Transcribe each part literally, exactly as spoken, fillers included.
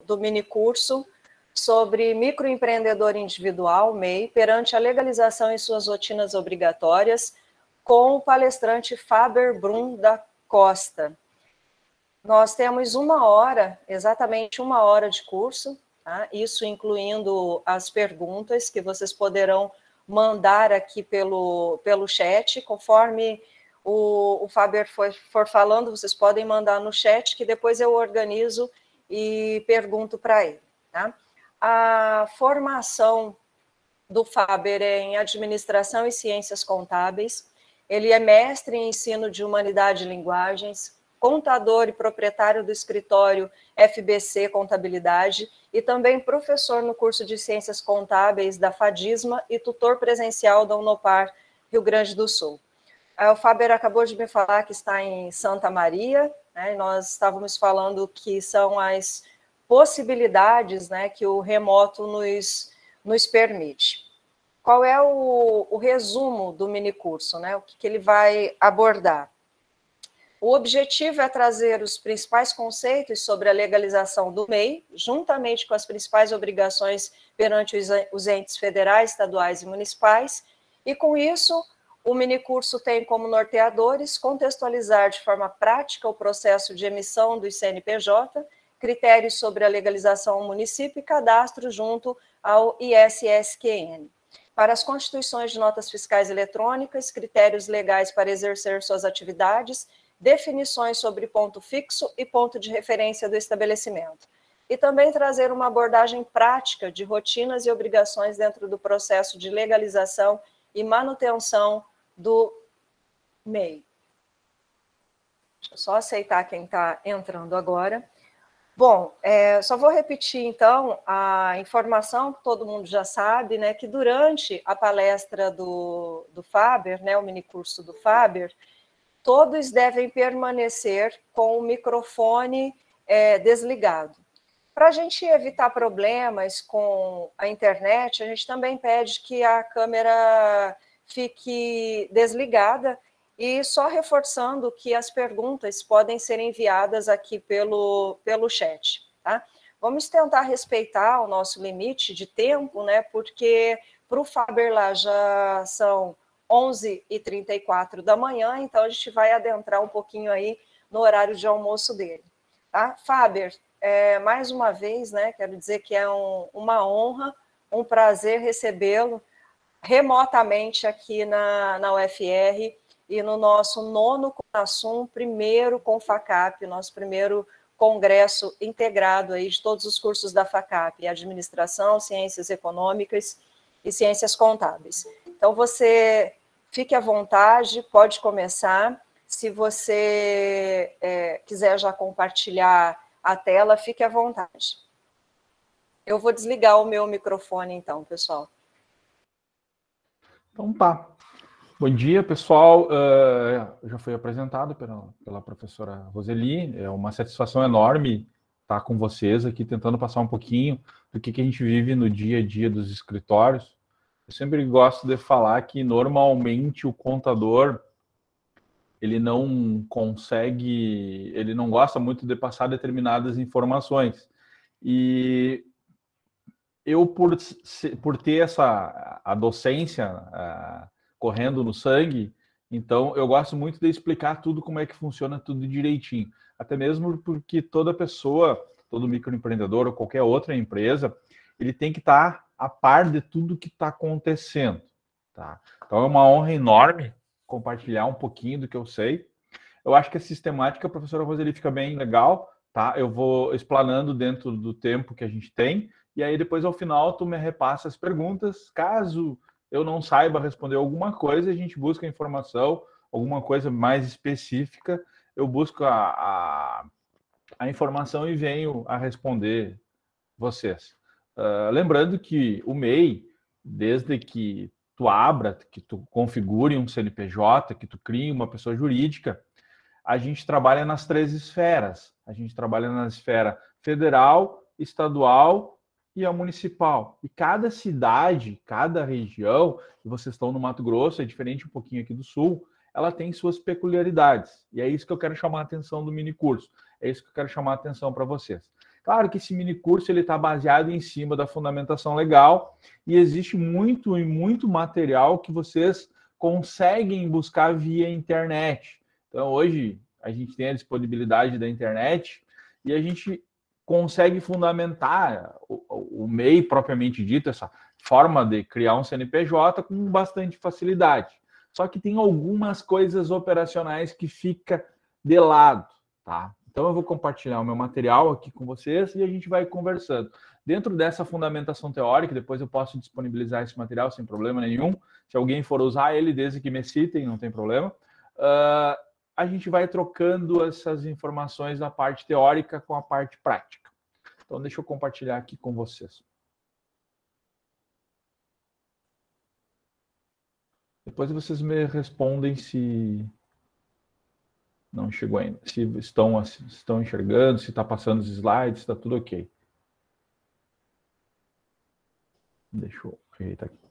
do minicurso sobre microempreendedor individual, M E I, perante a legalização em suas rotinas obrigatórias, com o palestrante Faber Brum da Costa. Nós temos uma hora, exatamente uma hora de curso, tá? Isso incluindo as perguntas que vocês poderão mandar aqui pelo, pelo chat, conforme o, o Faber for, for falando, vocês podem mandar no chat, que depois eu organizo e pergunto para ele. Tá? A formação do Faber é em Administração e Ciências Contábeis, ele é mestre em Ensino de Humanidade e Linguagens, contador e proprietário do escritório F B C Contabilidade e também professor no curso de Ciências Contábeis da FADISMA e tutor presencial da Unopar Rio Grande do Sul. O Faber acabou de me falar que está em Santa Maria, né? Nós estávamos falando que são as possibilidades, né, que o remoto nos, nos permite. Qual é o, o resumo do minicurso, né? O que, que ele vai abordar? O objetivo é trazer os principais conceitos sobre a legalização do M E I, juntamente com as principais obrigações perante os entes federais, estaduais e municipais, e com isso, o minicurso tem como norteadores contextualizar de forma prática o processo de emissão do C N P J, critérios sobre a legalização ao município e cadastro junto ao I S S Q N. Para as constituições de notas fiscais eletrônicas, critérios legais para exercer suas atividades, definições sobre ponto fixo e ponto de referência do estabelecimento. E também trazer uma abordagem prática de rotinas e obrigações dentro do processo de legalização e manutenção do M E I. Deixa eu só aceitar quem está entrando agora. Bom, é, só vou repetir, então, a informação que todo mundo já sabe, né, que durante a palestra do, do Faber, né, o minicurso do Faber, todos devem permanecer com o microfone é, desligado. Para a gente evitar problemas com a internet, a gente também pede que a câmera fique desligada e só reforçando que as perguntas podem ser enviadas aqui pelo, pelo chat. Tá? Vamos tentar respeitar o nosso limite de tempo, né? Porque para o Faber lá já são onze e trinta e quatro da manhã, então a gente vai adentrar um pouquinho aí no horário de almoço dele. Tá? Faber, é, mais uma vez, né, quero dizer que é um, uma honra, um prazer recebê-lo remotamente aqui na, na U F R e no nosso nono CONASUM, primeiro com FACAP, nosso primeiro congresso integrado aí de todos os cursos da FACAP, Administração, Ciências Econômicas e Ciências Contábeis. Então, você fique à vontade, pode começar. Se você é, quiser já compartilhar a tela, fique à vontade. Eu vou desligar o meu microfone, então, pessoal. Então, tá. Bom dia, pessoal. Uh, já fui apresentado pela, pela professora Roseli. É uma satisfação enorme estar com vocês aqui, tentando passar um pouquinho do que, que a gente vive no dia a dia dos escritórios. Eu sempre gosto de falar que, normalmente, o contador, ele não consegue, ele não gosta muito de passar determinadas informações. E eu, por, por ter essa, a docência a, correndo no sangue, então eu gosto muito de explicar tudo, como é que funciona tudo direitinho. Até mesmo porque toda pessoa, todo microempreendedor ou qualquer outra empresa, ele tem que estar a par de tudo que está acontecendo. Tá? Então é uma honra enorme compartilhar um pouquinho do que eu sei. Eu acho que a sistemática, a professora Roseli, fica bem legal, tá? Eu vou explanando dentro do tempo que a gente tem, e aí depois, ao final, tu me repassa as perguntas. Caso eu não saiba responder alguma coisa, a gente busca informação, alguma coisa mais específica, eu busco a, a, a informação e venho a responder vocês. Uh, lembrando que o M E I, desde que tu abra, que tu configure um C N P J, que tu crie uma pessoa jurídica, a gente trabalha nas três esferas. A gente trabalha na esfera federal, estadual e a municipal. E cada cidade, cada região, e vocês estão no Mato Grosso, é diferente um pouquinho aqui do Sul, ela tem suas peculiaridades. E é isso que eu quero chamar a atenção do minicurso. É isso que eu quero chamar a atenção para vocês. Claro que esse mini curso ele está baseado em cima da fundamentação legal e existe muito e muito material que vocês conseguem buscar via internet. Então, hoje, a gente tem a disponibilidade da internet e a gente consegue fundamentar o, o M E I propriamente dito, essa forma de criar um C N P J com bastante facilidade. Só que tem algumas coisas operacionais que fica de lado, tá? Então, eu vou compartilhar o meu material aqui com vocês e a gente vai conversando. Dentro dessa fundamentação teórica, depois eu posso disponibilizar esse material sem problema nenhum. Se alguém for usar ele, desde que me citem, não tem problema. Uh, a gente vai trocando essas informações da parte teórica com a parte prática. Então, deixa eu compartilhar aqui com vocês. Depois vocês me respondem se não chegou ainda, se estão, se estão enxergando, se está passando os slides, está tudo ok. Deixa eu ajeitar aqui.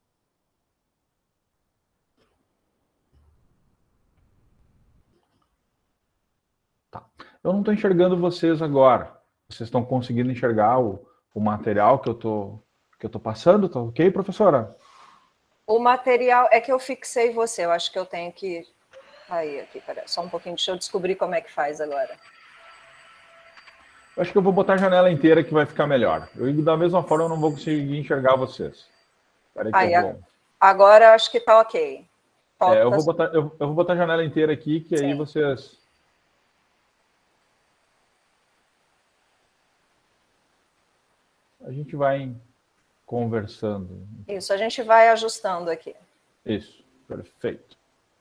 Tá. Eu não estou enxergando vocês agora. Vocês estão conseguindo enxergar o, o material que eu tô, que eu tô passando? Tá ok, professora? O material é que eu fixei você. Eu acho que eu tenho que... Aí, aqui, peraí, só um pouquinho. Deixa eu descobrir como é que faz agora. Eu acho que eu vou botar a janela inteira que vai ficar melhor. Eu, da mesma forma, eu não vou conseguir enxergar vocês. Peraí que aí, eu vou... Agora acho que tá ok. É, eu, vou botar, eu, eu vou botar a janela inteira aqui, que Sim. aí vocês... A gente vai conversando. Isso, a gente vai ajustando aqui. Isso, perfeito.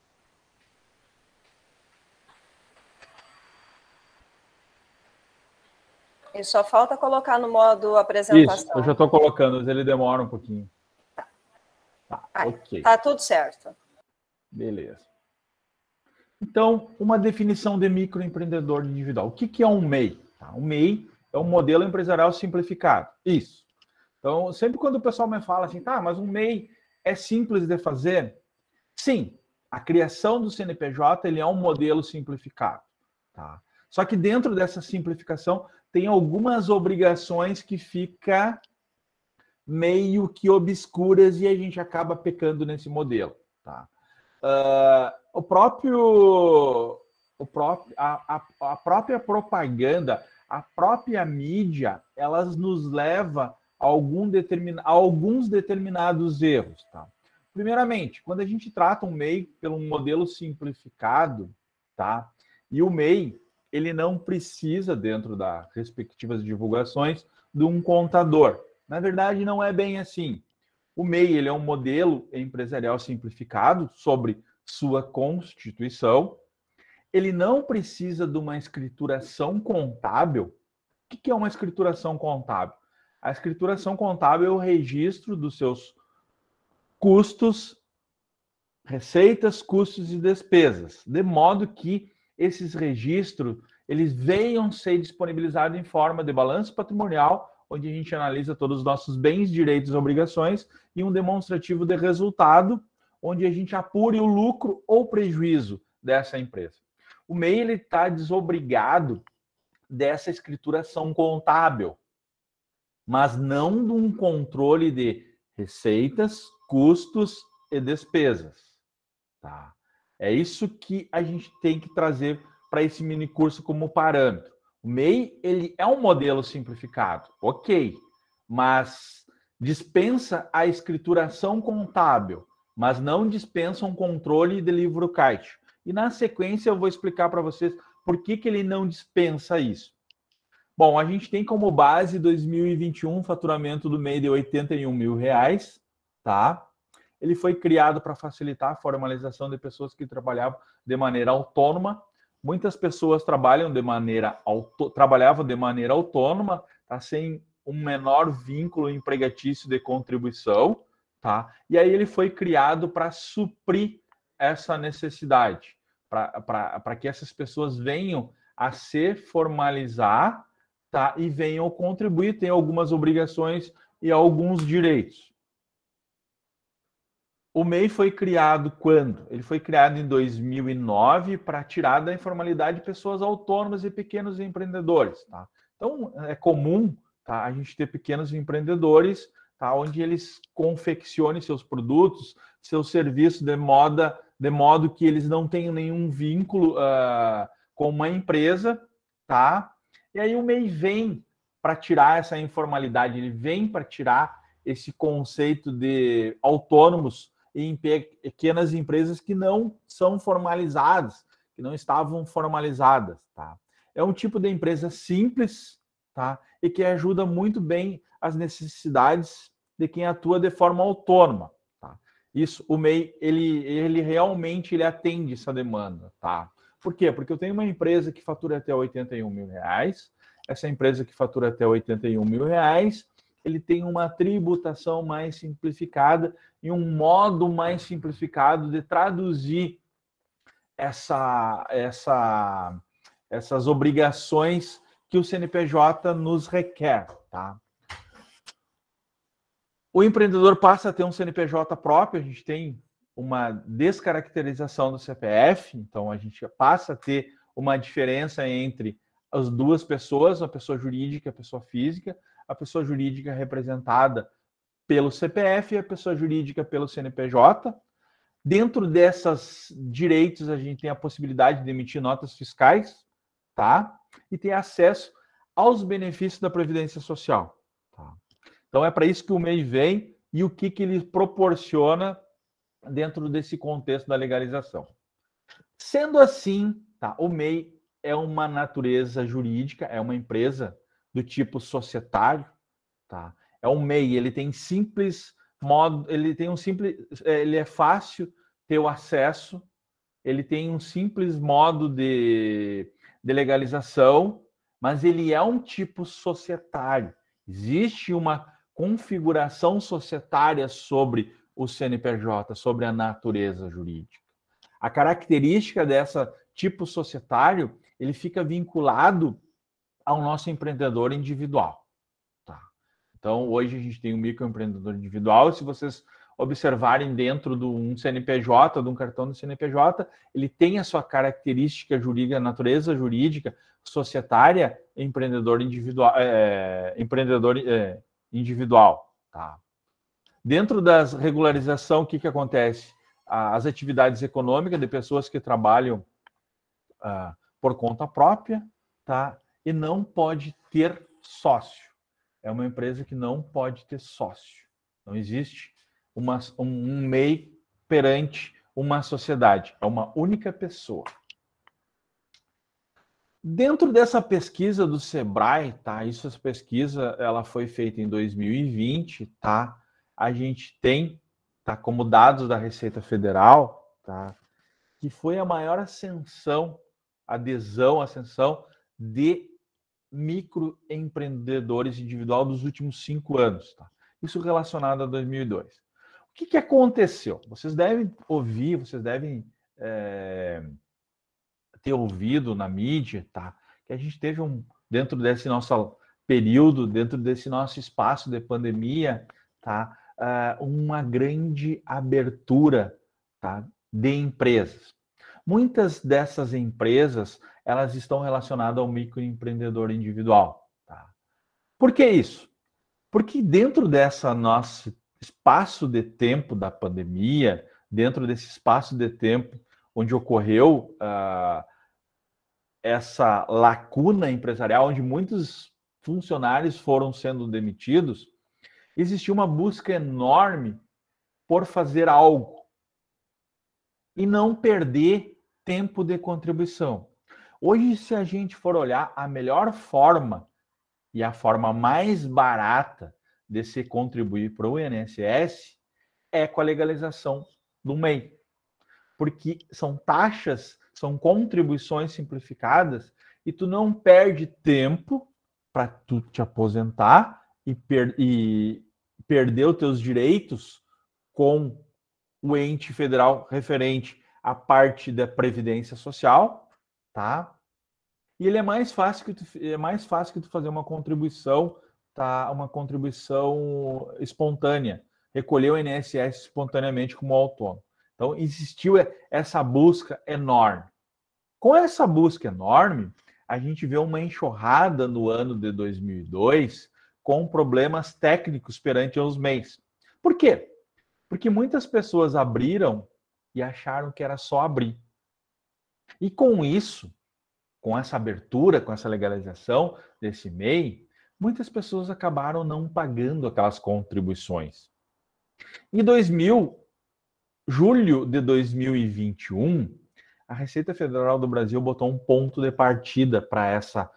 E só falta colocar no modo apresentação. Isso, eu já estou colocando, mas ele demora um pouquinho. Tá, tá Aí, ok. Tá tudo certo. Beleza. Então, uma definição de microempreendedor individual. O que, que é um M E I? Tá, um M E I é um modelo empresarial simplificado. Isso. Então, sempre quando o pessoal me fala assim, tá, mas um M E I é simples de fazer? Sim, a criação do C N P J ele é um modelo simplificado. Tá? Só que dentro dessa simplificação tem algumas obrigações que ficam meio que obscuras e a gente acaba pecando nesse modelo. Tá? Uh, o próprio, o próprio a, a, a própria propaganda, a própria mídia, elas nos leva a, algum determin, a alguns determinados erros. Tá? Primeiramente, quando a gente trata um M E I pelo modelo simplificado, tá? E o M E I ele não precisa, dentro das respectivas divulgações, de um contador. Na verdade, não é bem assim. O M E I ele é um modelo empresarial simplificado sobre sua constituição. Ele não precisa de uma escrituração contábil. O que é uma escrituração contábil? A escrituração contábil é o registro dos seus custos, receitas, custos e despesas, de modo que esses registros eles venham ser disponibilizados em forma de balanço patrimonial, onde a gente analisa todos os nossos bens, direitos e obrigações, e um demonstrativo de resultado, onde a gente apure o lucro ou prejuízo dessa empresa. O M E I está desobrigado dessa escrituração contábil, mas não de um controle de receitas, custos e despesas. Tá? É isso que a gente tem que trazer para esse mini curso como parâmetro. O M E I ele é um modelo simplificado, ok, mas dispensa a escrituração contábil, mas não dispensa um controle de livro caixa. E na sequência eu vou explicar para vocês por que, que ele não dispensa isso. Bom, a gente tem como base dois mil e vinte e um um faturamento do M E I de oitenta e um mil reais, tá? Ele foi criado para facilitar a formalização de pessoas que trabalhavam de maneira autônoma. Muitas pessoas trabalham de maneira auto... trabalhavam de maneira autônoma, tá? Sem um menor vínculo empregatício de contribuição. Tá? E aí ele foi criado para suprir essa necessidade, para que essas pessoas venham a se formalizar, tá? E venham contribuir, tem algumas obrigações e alguns direitos. O M E I foi criado quando? Ele foi criado em dois mil e nove para tirar da informalidade pessoas autônomas e pequenos empreendedores. Tá? Então, é comum, tá, a gente ter pequenos empreendedores, tá, onde eles confeccionem seus produtos, seus serviços de, moda, de modo que eles não tenham nenhum vínculo uh, com uma empresa, tá? E aí o M E I vem para tirar essa informalidade, ele vem para tirar esse conceito de autônomos em pequenas empresas que não são formalizadas, que não estavam formalizadas, tá? É um tipo de empresa simples, tá? E que ajuda muito bem as necessidades de quem atua de forma autônoma, tá? Isso, o M E I, ele, ele realmente ele atende essa demanda, tá? Por quê? Porque eu tenho uma empresa que fatura até oitenta e um mil reais, essa empresa que fatura até oitenta e um mil reais, ele tem uma tributação mais simplificada e um modo mais simplificado de traduzir essa, essa, essas obrigações que o C N P J nos requer, tá? O empreendedor passa a ter um C N P J próprio, a gente tem uma descaracterização do C P F, então a gente passa a ter uma diferença entre as duas pessoas, a pessoa jurídica e a pessoa física, a pessoa jurídica representada pelo C P F e a pessoa jurídica pelo C N P J. Dentro desses direitos, a gente tem a possibilidade de emitir notas fiscais, tá? E ter acesso aos benefícios da Previdência Social. Tá? Então, é para isso que o M E I vem e o que, que ele proporciona dentro desse contexto da legalização. Sendo assim, tá? O M E I é uma natureza jurídica, é uma empresa do tipo societário, tá? É um M E I, ele tem simples modo, ele tem um simples, ele é fácil ter o acesso, ele tem um simples modo de, de legalização, mas ele é um tipo societário. Existe uma configuração societária sobre o C N P J, sobre a natureza jurídica. A característica dessa tipo societário, ele fica vinculado ao nosso empreendedor individual. Tá? Então, hoje a gente tem um microempreendedor individual, e se vocês observarem dentro de um C N P J, de um cartão do C N P J, ele tem a sua característica jurídica, natureza jurídica, societária, empreendedor individual. É, empreendedor é, individual. Tá? Dentro das regularização, o que, que acontece? As atividades econômicas de pessoas que trabalham uh, por conta própria, tá? E não pode ter sócio. É uma empresa que não pode ter sócio. Não existe uma, um, um M E I perante uma sociedade. É uma única pessoa. Dentro dessa pesquisa do Sebrae, tá? Isso, essa pesquisa, ela foi feita em dois mil e vinte, tá? A gente tem, tá? Como dados da Receita Federal, tá? Que foi a maior ascensão, adesão, ascensão de microempreendedores individual dos últimos cinco anos. Tá? Isso relacionado a dois mil e dois. O que, que aconteceu? Vocês devem ouvir, vocês devem é, ter ouvido na mídia, tá? Que a gente teve um, dentro desse nosso período, dentro desse nosso espaço de pandemia, tá? Uh, uma grande abertura, tá? De empresas. Muitas dessas empresas, elas estão relacionadas ao microempreendedor individual. Tá? Por que isso? Porque dentro dessa nosso espaço de tempo da pandemia, dentro desse espaço de tempo onde ocorreu uh, essa lacuna empresarial, onde muitos funcionários foram sendo demitidos, existiu uma busca enorme por fazer algo e não perder tempo de contribuição. Hoje, se a gente for olhar, a melhor forma e a forma mais barata de se contribuir para o I N S S é com a legalização do M E I. Porque são taxas, são contribuições simplificadas e tu não perde tempo para tu te aposentar e, per e perder os teus direitos com o ente federal referente à parte da Previdência Social, tá? E ele é mais fácil que tu, é mais fácil que tu fazer uma contribuição, tá? Uma contribuição espontânea, recolher o I N S S espontaneamente como autônomo. Então, existiu essa busca enorme. Com essa busca enorme, a gente vê uma enxurrada no ano de dois mil e dois com problemas técnicos perante os M E Is. Por quê? Porque muitas pessoas abriram e acharam que era só abrir. E com isso, com essa abertura, com essa legalização desse M E I, muitas pessoas acabaram não pagando aquelas contribuições. Em dois mil, julho de dois mil e vinte e um, a Receita Federal do Brasil botou um ponto de partida para essa,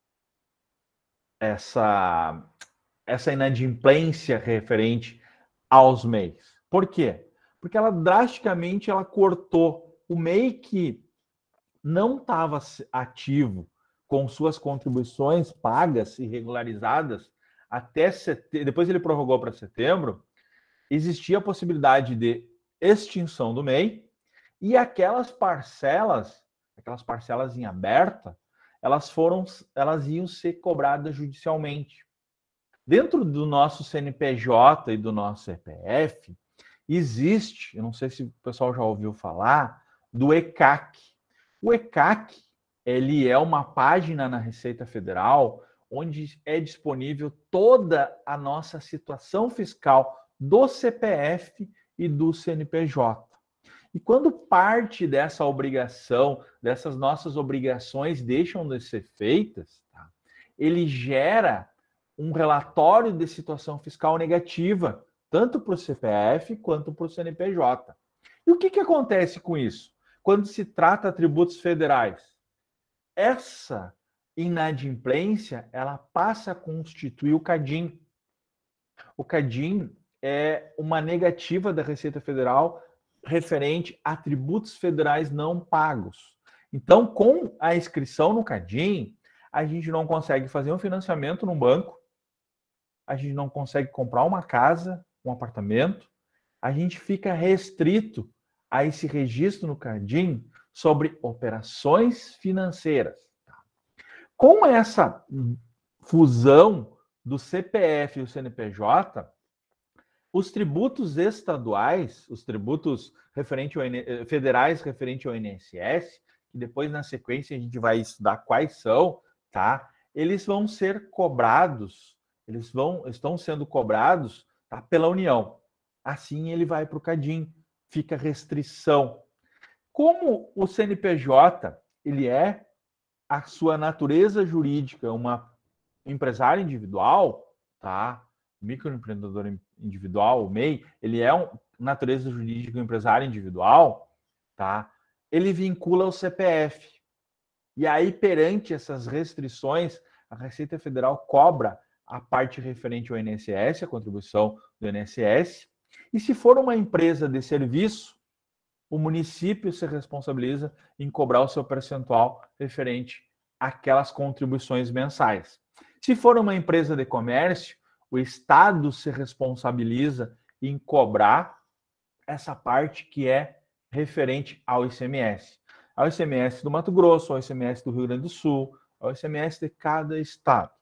essa, essa inadimplência referente aos M E Is. Por quê? Porque ela drasticamente ela cortou o M E I que não estava ativo com suas contribuições pagas e regularizadas até setembro, depois ele prorrogou para setembro, existia a possibilidade de extinção do M E I e aquelas parcelas, aquelas parcelas em aberta, elas foram, elas iam ser cobradas judicialmente. Dentro do nosso C N P J e do nosso C P F, existe, eu não sei se o pessoal já ouviu falar, do E C A C. O E C A C, ele é uma página na Receita Federal onde é disponível toda a nossa situação fiscal do C P F e do C N P J. E quando parte dessa obrigação, dessas nossas obrigações deixam de ser feitas, tá? Ele gera um relatório de situação fiscal negativa, tanto para o C P F quanto para o C N P J. E o que, que acontece com isso? Quando se trata de tributos federais, essa inadimplência ela passa a constituir o CADIM. O CADIM é uma negativa da Receita Federal referente a tributos federais não pagos. Então, com a inscrição no CADIM, a gente não consegue fazer um financiamento num banco, a gente não consegue comprar uma casa, um apartamento, a gente fica restrito a esse registro no CADIM sobre operações financeiras. Com essa fusão do C P F e o C N P J, os tributos estaduais, os tributos referente ao, federais referente ao I N S S, que depois na sequência a gente vai estudar quais são, tá? Eles vão ser cobrados, eles vão, estão sendo cobrados, tá, pela União. Assim ele vai para o CADIM. Fica restrição. Como o C N P J, ele é a sua natureza jurídica, uma empresário individual, tá? Microempreendedor individual, o M E I, ele é uma natureza jurídica empresário individual, tá? Ele vincula o C P F. E aí, perante essas restrições, a Receita Federal cobra a parte referente ao I N S S, a contribuição do I N S S. E se for uma empresa de serviço, o município se responsabiliza em cobrar o seu percentual referente àquelas contribuições mensais. Se for uma empresa de comércio, o Estado se responsabiliza em cobrar essa parte que é referente ao I C M S. Ao I C M S do Mato Grosso, ao I C M S do Rio Grande do Sul, ao I C M S de cada estado.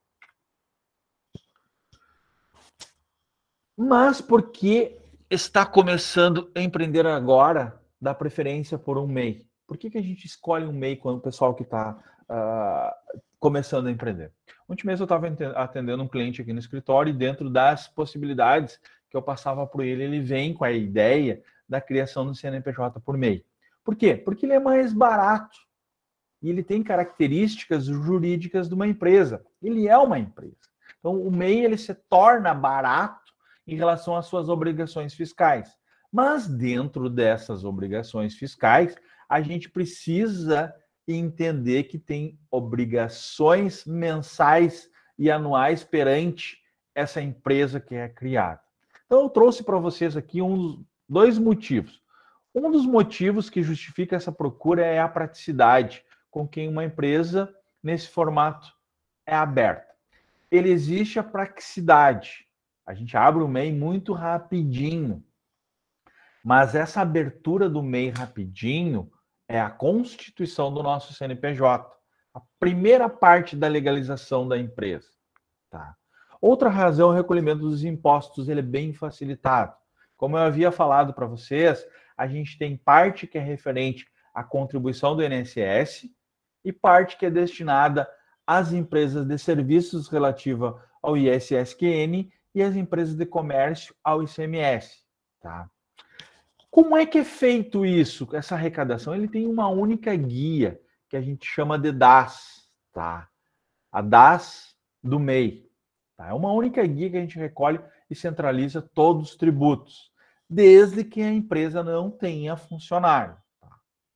Mas por que está começando a empreender agora, dá preferência por um M E I? Por que, que a gente escolhe um M E I quando o pessoal que está uh, começando a empreender? Ontem mesmo eu estava atendendo um cliente aqui no escritório e dentro das possibilidades que eu passava por ele, ele vem com a ideia da criação do C N P J por M E I. Por quê? Porque ele é mais barato e ele tem características jurídicas de uma empresa. Ele é uma empresa. Então, o M E I ele se torna barato em relação às suas obrigações fiscais. Mas dentro dessas obrigações fiscais, a gente precisa entender que tem obrigações mensais e anuais perante essa empresa que é criada. Então, eu trouxe para vocês aqui um, dois motivos. Um dos motivos que justifica essa procura é a praticidade com que uma empresa, nesse formato, é aberta. Ele existe a praticidade. A gente abre o M E I muito rapidinho. Mas essa abertura do M E I rapidinho é a constituição do nosso C N P J. A primeira parte da legalização da empresa. Tá? Outra razão é o recolhimento dos impostos. Ele é bem facilitado. Como eu havia falado para vocês, a gente tem parte que é referente à contribuição do I N S S e parte que é destinada às empresas de serviços relativa ao I S S Q N e às empresas de comércio ao I C M S. Tá? Como é que é feito isso, essa arrecadação? Ele tem uma única guia, que a gente chama de D A S, tá? A D A S do M E I. Tá? É uma única guia que a gente recolhe e centraliza todos os tributos, desde que a empresa não tenha funcionário. Tá?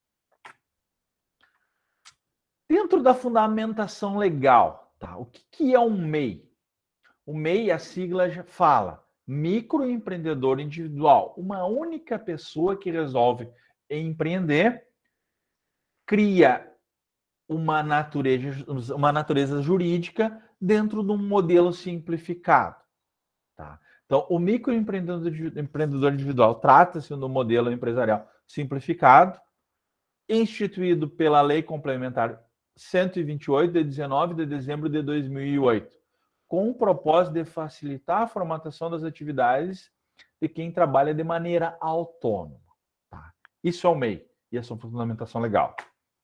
Dentro da fundamentação legal, tá? O que, que é um M E I? O M E I, a sigla já fala, microempreendedor individual, uma única pessoa que resolve empreender, cria uma natureza, uma natureza jurídica dentro de um modelo simplificado. Tá? Então, o microempreendedor individual trata-se de um modelo empresarial simplificado, instituído pela Lei Complementar cento e vinte e oito, de dezenove de dezembro de dois mil e oito, com o propósito de facilitar a formatação das atividades de quem trabalha de maneira autônoma. Tá? Isso é o M E I, e essa é a fundamentação legal.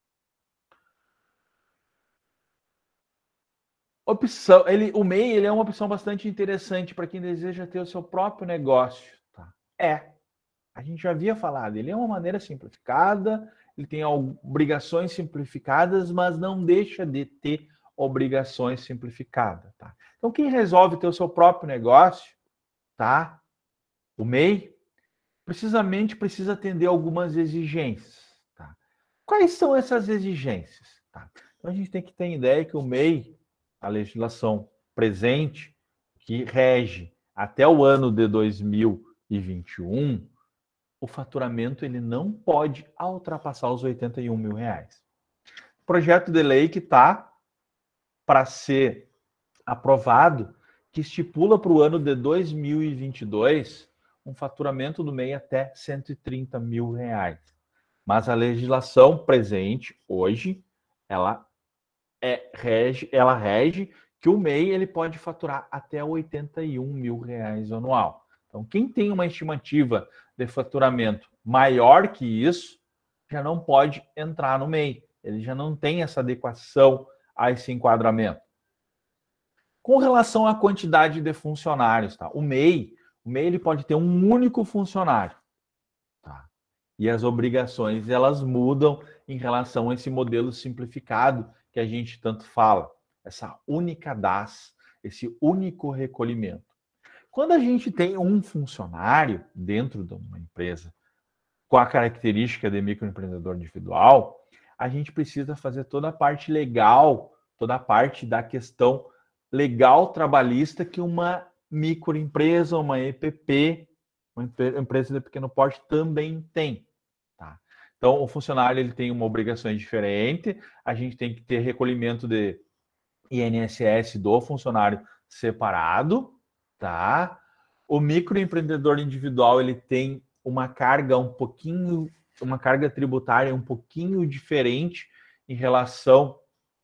Opção, ele, o M E I ele é uma opção bastante interessante para quem deseja ter o seu próprio negócio. Tá? É, a gente já havia falado, ele é uma maneira simplificada, ele tem obrigações simplificadas, mas não deixa de ter obrigações simplificadas. Tá? Então, quem resolve ter o seu próprio negócio, tá? O M E I, precisamente precisa atender algumas exigências. Tá? Quais são essas exigências? Tá? Então, a gente tem que ter ideia que o M E I, a legislação presente, que rege até o ano de dois mil e vinte e um, o faturamento ele não pode ultrapassar os oitenta e um mil reais. Projeto de lei que está para ser aprovado, que estipula para o ano de dois mil e vinte e dois um faturamento do M E I até cento e trinta mil reais. Mas a legislação presente hoje, ela É, rege, ela rege que o M E I ele pode faturar até oitenta e um mil reais anual. Então, quem tem uma estimativa de faturamento maior que isso, já não pode entrar no M E I. Ele já não tem essa adequação a esse enquadramento. Com relação à quantidade de funcionários, tá? O M E I, o M E I ele pode ter um único funcionário. Tá? E as obrigações elas mudam em relação a esse modelo simplificado que a gente tanto fala, essa única D A S, esse único recolhimento. Quando a gente tem um funcionário dentro de uma empresa com a característica de microempreendedor individual, a gente precisa fazer toda a parte legal, toda a parte da questão legal trabalhista que uma microempresa, uma E P P, uma empresa de pequeno porte também tem. Tá? Então, o funcionário ele tem uma obrigação diferente, a gente tem que ter recolhimento de I N S S do funcionário separado, tá? O microempreendedor individual ele tem uma carga um pouquinho, uma carga tributária um pouquinho diferente em relação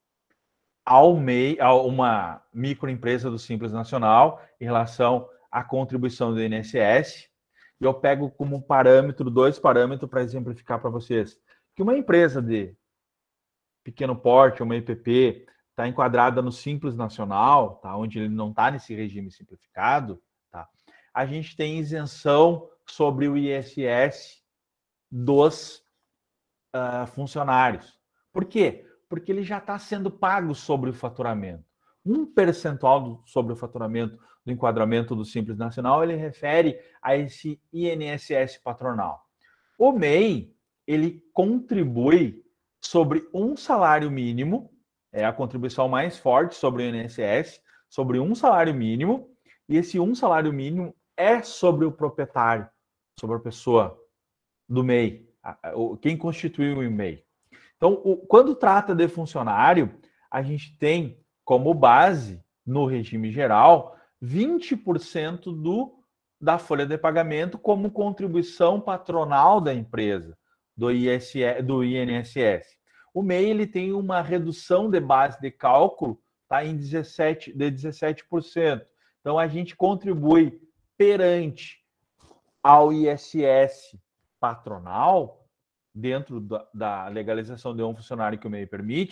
ao M E I, a uma microempresa do Simples Nacional, em relação à contribuição do I N S S. E eu pego como parâmetro, dois parâmetros para exemplificar para vocês. Que uma empresa de pequeno porte, uma E P P, está enquadrada no Simples Nacional, tá? Onde ele não está nesse regime simplificado, tá? A gente tem isenção sobre o I S S dos uh, funcionários. Por quê? Porque ele já está sendo pago sobre o faturamento. Um percentual do, sobre o faturamento do enquadramento do Simples Nacional, ele refere a esse I N S S patronal. O M E I, ele contribui sobre um salário mínimo, é a contribuição mais forte sobre o I N S S, sobre um salário mínimo, e esse um salário mínimo é sobre o proprietário, sobre a pessoa do M E I, quem constituiu o M E I. Então, quando trata de funcionário, a gente tem como base, no regime geral, vinte por cento do, da folha de pagamento como contribuição patronal da empresa, do, I S S, do I N S S. O M E I ele tem uma redução de base de cálculo tá, em dezessete, de dezessete por cento. Então, a gente contribui perante ao I S S patronal, dentro da, da legalização de um funcionário que o M E I permite,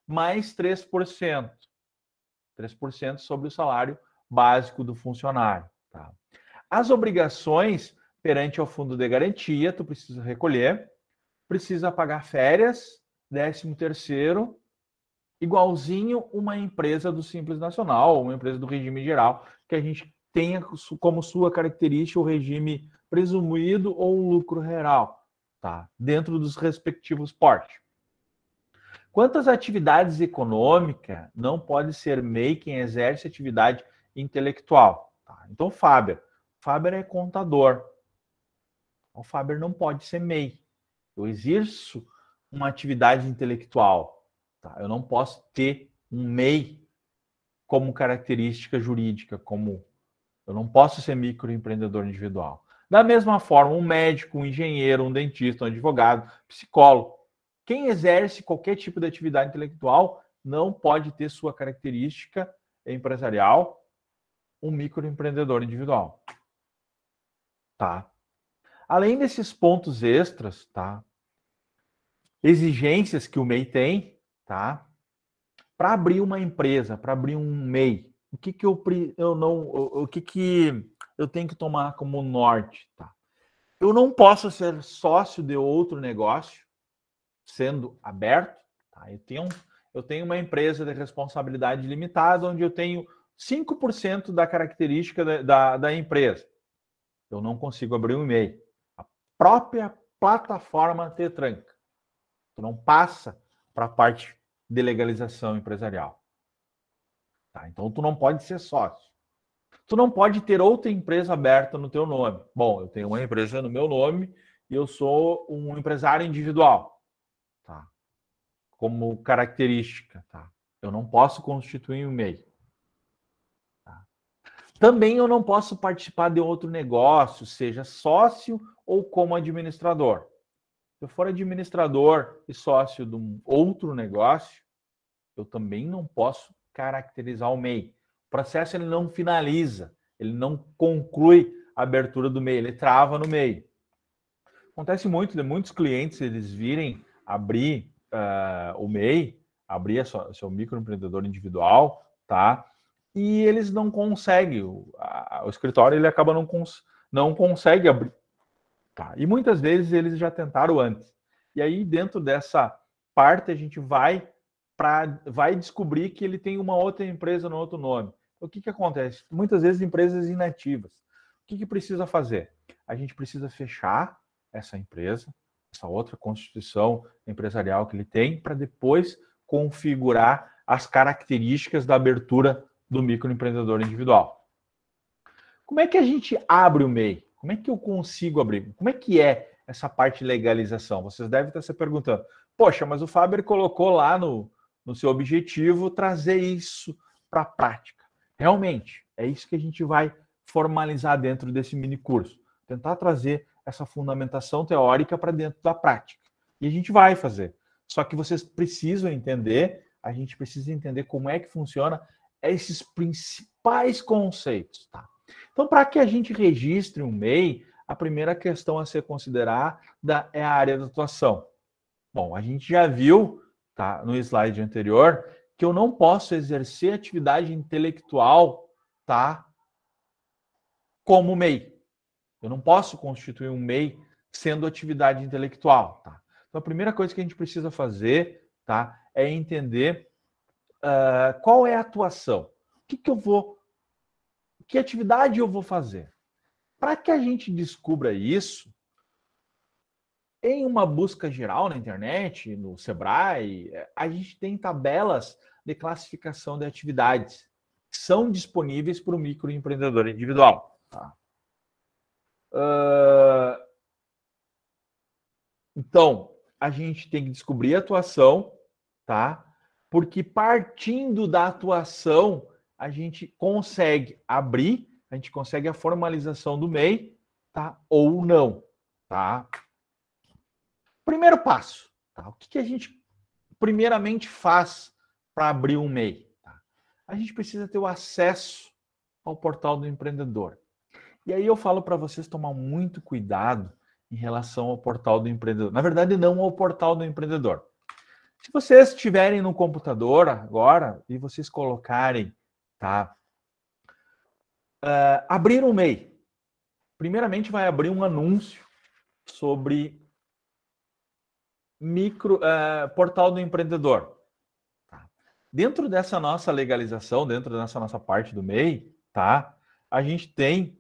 mais três por cento. três por cento sobre o salário básico do funcionário. Tá? As obrigações perante ao fundo de garantia, tu precisa recolher, precisa pagar férias, décimo terceiro, igualzinho uma empresa do Simples Nacional, uma empresa do regime geral, que a gente tenha como sua característica o regime presumido ou o lucro real, tá? Dentro dos respectivos portes. Quanto às atividades econômicas, não pode ser M E I quem exerce atividade intelectual. Tá? Então, Faber. Faber é contador. O Faber não pode ser M E I. Eu exerço uma atividade intelectual. Tá? Eu não posso ter um M E I como característica jurídica, como eu não posso ser microempreendedor individual. Da mesma forma, um médico, um engenheiro, um dentista, um advogado, psicólogo, quem exerce qualquer tipo de atividade intelectual não pode ter sua característica empresarial um microempreendedor individual. Tá? Além desses pontos extras, tá? Exigências que o M E I tem, tá? Para abrir uma empresa, para abrir um M E I, o que que eu, eu não, o que que eu tenho que tomar como norte, tá? Eu não posso ser sócio de outro negócio sendo aberto, tá? Eu tenho, eu tenho uma empresa de responsabilidade limitada onde eu tenho cinco por cento da característica da, da, da empresa. Eu não consigo abrir um M E I. A própria plataforma te tranca. Tu não passa para a parte de legalização empresarial. Tá? Então, tu não pode ser sócio. Tu não pode ter outra empresa aberta no teu nome. Bom, eu tenho uma empresa no meu nome e eu sou um empresário individual. Tá? Como característica. Tá? Eu não posso constituir um M E I. Tá? Também eu não posso participar de outro negócio, seja sócio ou como administrador. Se eu for administrador e sócio de um outro negócio, eu também não posso caracterizar o M E I. O processo ele não finaliza, ele não conclui a abertura do M E I, ele trava no M E I. Acontece muito de muitos clientes eles virem abrir uh, o M E I, abrir a sua, seu microempreendedor individual, tá? E eles não conseguem, o, a, o escritório ele acaba não, cons, não consegue abrir. Tá? E muitas vezes eles já tentaram antes. E aí, dentro dessa parte, a gente vai, pra, vai descobrir que ele tem uma outra empresa no outro nome. O que, que acontece? Muitas vezes empresas inativas. O que, que precisa fazer? A gente precisa fechar essa empresa, essa outra constituição empresarial que ele tem, para depois configurar as características da abertura do microempreendedor individual. Como é que a gente abre o M E I? Como é que eu consigo abrir? Como é que é essa parte de legalização? Vocês devem estar se perguntando. Poxa, mas o Faber colocou lá no, no seu objetivo trazer isso para a prática. Realmente, é isso que a gente vai formalizar dentro desse mini curso. Tentar trazer essa fundamentação teórica para dentro da prática. E a gente vai fazer. Só que vocês precisam entender, a gente precisa entender como é que funciona esses principais conceitos, tá? Então, para que a gente registre um M E I, a primeira questão a ser considerada é a área de atuação. Bom, a gente já viu, tá, no slide anterior, que eu não posso exercer atividade intelectual, tá, como M E I. Eu não posso constituir um M E I sendo atividade intelectual, tá? Então, a primeira coisa que a gente precisa fazer, tá, é entender uh, qual é a atuação. O que, que eu vou Que atividade eu vou fazer? Para que a gente descubra isso, em uma busca geral na internet, no Sebrae, a gente tem tabelas de classificação de atividades que são disponíveis para o microempreendedor individual. Tá? Uh... Então, a gente tem que descobrir a atuação, tá? Porque partindo da atuação, a gente consegue abrir, a gente consegue a formalização do M E I, tá? Ou não, tá? Primeiro passo, tá? O que, que a gente primeiramente faz para abrir um M E I? Tá? A gente precisa ter o acesso ao portal do empreendedor. E aí eu falo para vocês tomar muito cuidado em relação ao portal do empreendedor. Na verdade, não ao portal do empreendedor. Se vocês estiverem no computador agora e vocês colocarem, tá? Uh, abrir um e-mail. Primeiramente vai abrir um anúncio sobre micro uh, portal do empreendedor. Tá? Dentro dessa nossa legalização, dentro dessa nossa parte do M E I, tá? A gente tem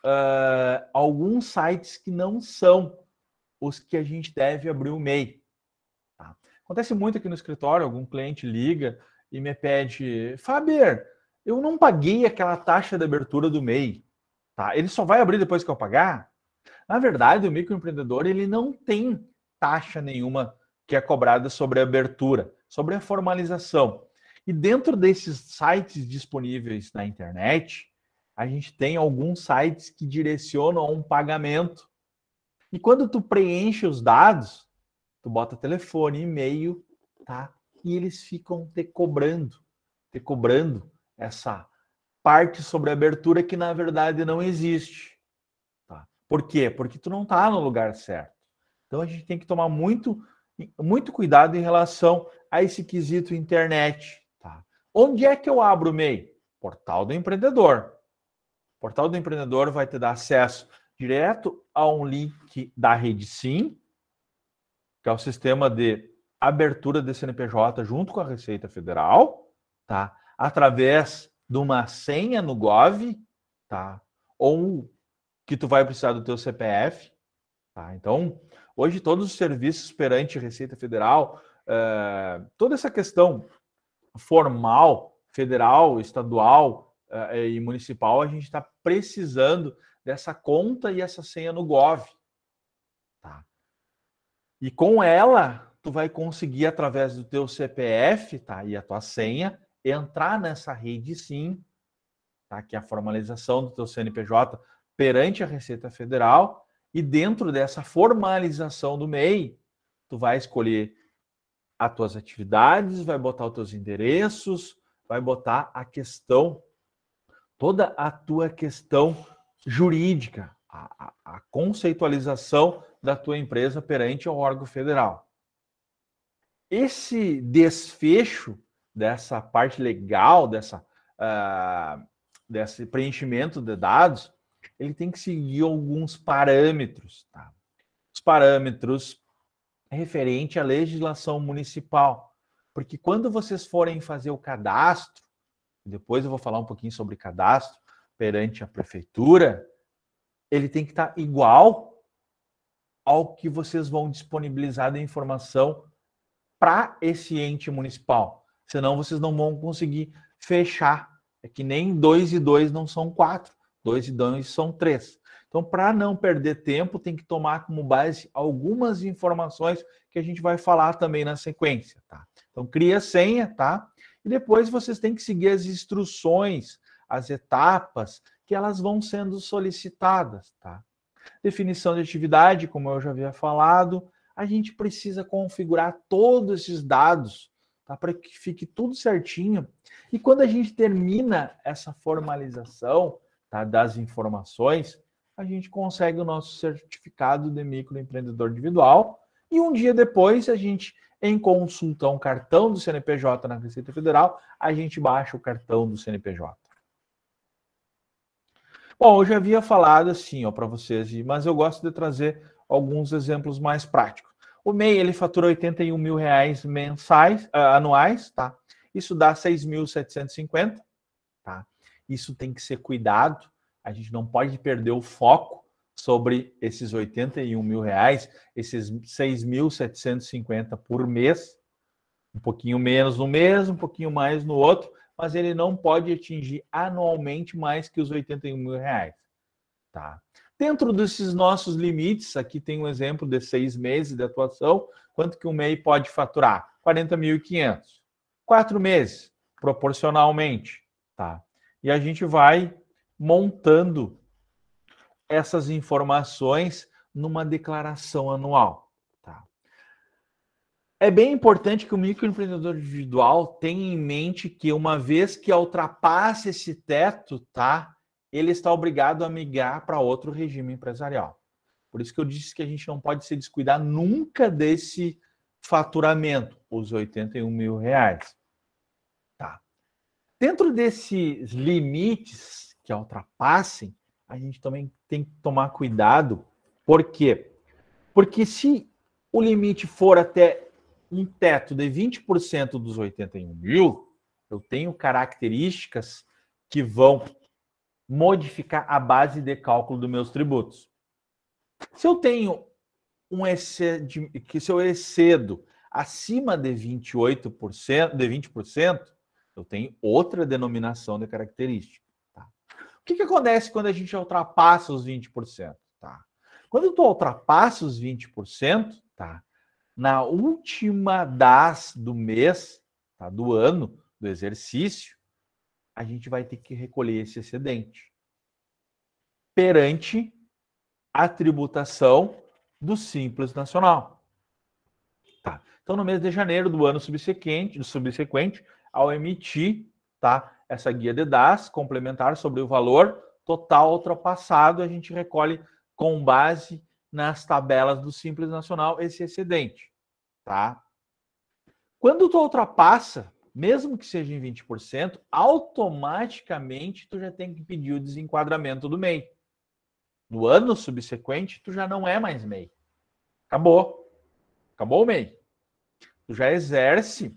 uh, alguns sites que não são os que a gente deve abrir o M E I. Tá? Acontece muito aqui no escritório, algum cliente liga e me pede, Faber, eu não paguei aquela taxa de abertura do M E I. Tá? Ele só vai abrir depois que eu pagar? Na verdade, o microempreendedor ele não tem taxa nenhuma que é cobrada sobre a abertura, sobre a formalização. E dentro desses sites disponíveis na internet, a gente tem alguns sites que direcionam a um pagamento. E quando tu preenche os dados, tu bota telefone, e-mail, tá? E eles ficam te cobrando, te cobrando essa parte sobre a abertura que na verdade não existe. Tá? Por quê? Porque tu não está no lugar certo. Então a gente tem que tomar muito, muito cuidado em relação a esse quesito internet. Tá? Onde é que eu abro o M E I? Portal do empreendedor. O Portal do empreendedor vai te dar acesso direto a um link da RedeSim, que é o sistema de abertura de C N P J junto com a Receita Federal, tá? Através de uma senha no Gov, tá? Ou que tu vai precisar do teu C P F, tá? Então, hoje todos os serviços perante a Receita Federal, eh, toda essa questão formal, federal, estadual eh, e municipal, a gente está precisando dessa conta e essa senha no Gov, tá? E com ela, tu vai conseguir, através do teu C P F, tá? E a tua senha, entrar nessa RedeSim, tá? Que é a formalização do teu C N P J perante a Receita Federal, e dentro dessa formalização do M E I, tu vai escolher as tuas atividades, vai botar os teus endereços, vai botar a questão, toda a tua questão jurídica, a, a, a conceitualização da tua empresa perante ao órgão federal. Esse desfecho dessa parte legal, dessa, uh, desse preenchimento de dados, ele tem que seguir alguns parâmetros. Tá? Os parâmetros referentes à legislação municipal. Porque quando vocês forem fazer o cadastro, depois eu vou falar um pouquinho sobre cadastro perante a prefeitura, ele tem que estar igual ao que vocês vão disponibilizar de informação para esse ente municipal. Senão vocês não vão conseguir fechar. É que nem dois e dois não são quatro, dois e dois são três. Então, para não perder tempo, tem que tomar como base algumas informações que a gente vai falar também na sequência, tá? Então, cria a senha, tá? E depois vocês têm que seguir as instruções, as etapas que elas vão sendo solicitadas, tá? Definição de atividade, como eu já havia falado, a gente precisa configurar todos esses dados, tá? Para que fique tudo certinho. E quando a gente termina essa formalização, tá, das informações, a gente consegue o nosso certificado de microempreendedor individual e um dia depois a gente, em consulta a um cartão do C N P J na Receita Federal, a gente baixa o cartão do C N P J. Bom, eu já havia falado assim, ó, para vocês, mas eu gosto de trazer alguns exemplos mais práticos. O M E I, ele fatura oitenta e um mil reais mensais, uh, anuais, tá? Isso dá seis mil setecentos e cinquenta, tá? Isso tem que ser cuidado. A gente não pode perder o foco sobre esses oitenta e um mil reais, esses seis mil setecentos e cinquenta por mês, um pouquinho menos no mês, um pouquinho mais no outro, mas ele não pode atingir anualmente mais que os oitenta e um mil reais. Tá? Dentro desses nossos limites, aqui tem um exemplo de seis meses de atuação, quanto que o M E I pode faturar? quarenta mil e quinhentos. Quatro meses, proporcionalmente. Tá? E a gente vai montando essas informações numa declaração anual. Tá? É bem importante que o microempreendedor individual tenha em mente que uma vez que ultrapasse esse teto, tá, ele está obrigado a migrar para outro regime empresarial. Por isso que eu disse que a gente não pode se descuidar nunca desse faturamento. os oitenta e um mil reais. Tá. Dentro desses limites que ultrapassem, a gente também tem que tomar cuidado. Por quê? Porque se o limite for até um teto de vinte por cento dos oitenta e um mil, eu tenho características que vão modificar a base de cálculo dos meus tributos. Se eu tenho um exced... que se eu excedo acima de vinte e oito por cento, de vinte por cento, eu tenho outra denominação de característica. Tá? O que, que acontece quando a gente ultrapassa os vinte por cento? Tá? Quando tu ultrapassa os vinte por cento, tá? Na última D A S do mês, tá? Do ano, do exercício, a gente vai ter que recolher esse excedente perante a tributação do Simples Nacional. Tá? Então, no mês de janeiro do ano subsequente, do subsequente ao emitir, tá, essa guia de D A S complementar sobre o valor total ultrapassado, a gente recolhe com base nas tabelas do Simples Nacional esse excedente. Tá? Quando tu ultrapassa, mesmo que seja em vinte por cento, automaticamente tu já tem que pedir o desenquadramento do M E I. No ano subsequente, tu já não é mais M E I. Acabou. Acabou o M E I. Tu já exerce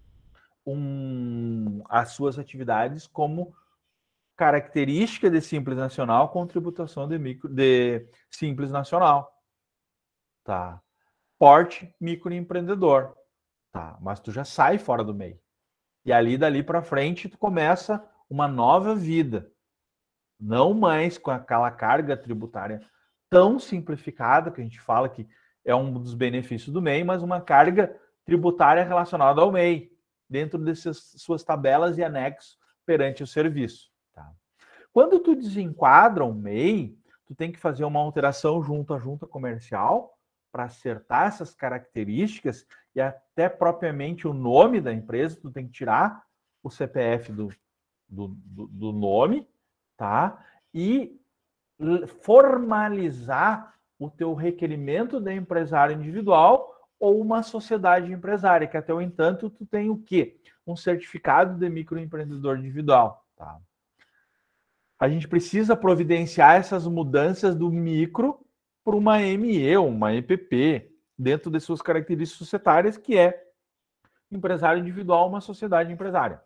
um, as suas atividades como característica de Simples Nacional com tributação de, micro, de Simples Nacional. Tá? Porte microempreendedor. Tá? Mas tu já sai fora do M E I. E ali, dali para frente, tu começa uma nova vida. Não mais com aquela carga tributária tão simplificada, que a gente fala que é um dos benefícios do M E I, mas uma carga tributária relacionada ao M E I, dentro dessas suas tabelas e anexos perante o serviço. Tá? Quando tu desenquadra um M E I, tu tem que fazer uma alteração junto à junta comercial para acertar essas características e até propriamente o nome da empresa, tu tem que tirar o C P F do, do, do, do nome, tá? E formalizar o teu requerimento de empresário individual ou uma sociedade empresária, que até o entanto tu tem o quê? Um certificado de microempreendedor individual, tá? A gente precisa providenciar essas mudanças do micro para uma M E, uma E P P, dentro de suas características societárias, que é empresário individual, uma sociedade empresária.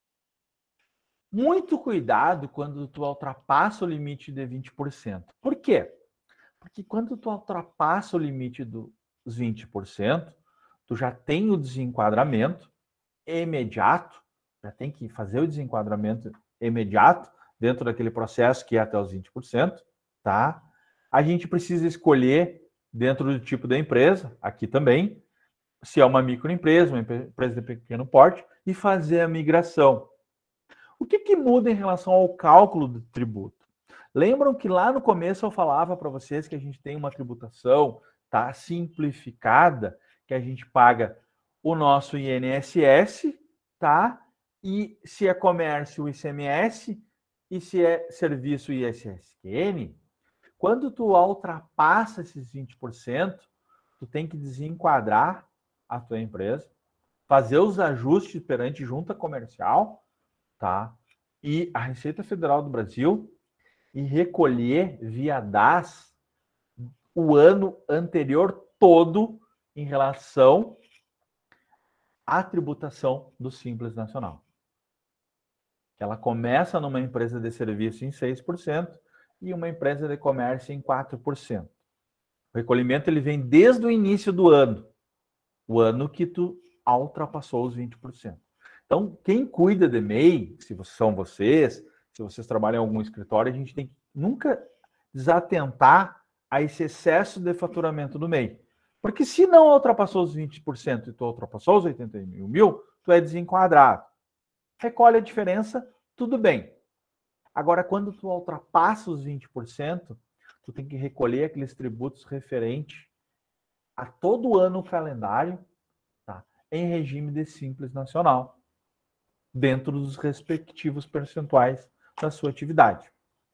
Muito cuidado quando tu ultrapassa o limite de vinte por cento. Por quê? Porque quando tu ultrapassa o limite dos vinte por cento, tu já tem o desenquadramento imediato, já tem que fazer o desenquadramento imediato dentro daquele processo que é até os vinte por cento, tá? A gente precisa escolher dentro do tipo da empresa, aqui também, se é uma microempresa, uma empresa de pequeno porte, e fazer a migração. O que, que muda em relação ao cálculo do tributo? Lembram que lá no começo eu falava para vocês que a gente tem uma tributação, tá, simplificada, que a gente paga o nosso I N S S, tá? E se é comércio, o I C M S, e se é serviço, o I S S Q N. Quando tu ultrapassa esses vinte por cento, tu tem que desenquadrar a tua empresa, fazer os ajustes perante junta comercial, tá? E a Receita Federal do Brasil e recolher via D A S o ano anterior todo em relação à tributação do Simples Nacional. Ela começa numa empresa de serviço em seis por cento e uma empresa de comércio em quatro por cento. O recolhimento ele vem desde o início do ano, o ano que tu ultrapassou os vinte por cento. Então, quem cuida de M E I, se são vocês, se vocês trabalham em algum escritório, a gente tem que nunca desatentar a esse excesso de faturamento do M E I. Porque se não ultrapassou os vinte por cento e tu ultrapassou os oitenta e um mil, tu é desenquadrado. Recolhe a diferença, tudo bem. Agora, quando tu ultrapassa os vinte por cento, tu tem que recolher aqueles tributos referentes a todo o ano calendário, tá, em regime de Simples Nacional, dentro dos respectivos percentuais da sua atividade.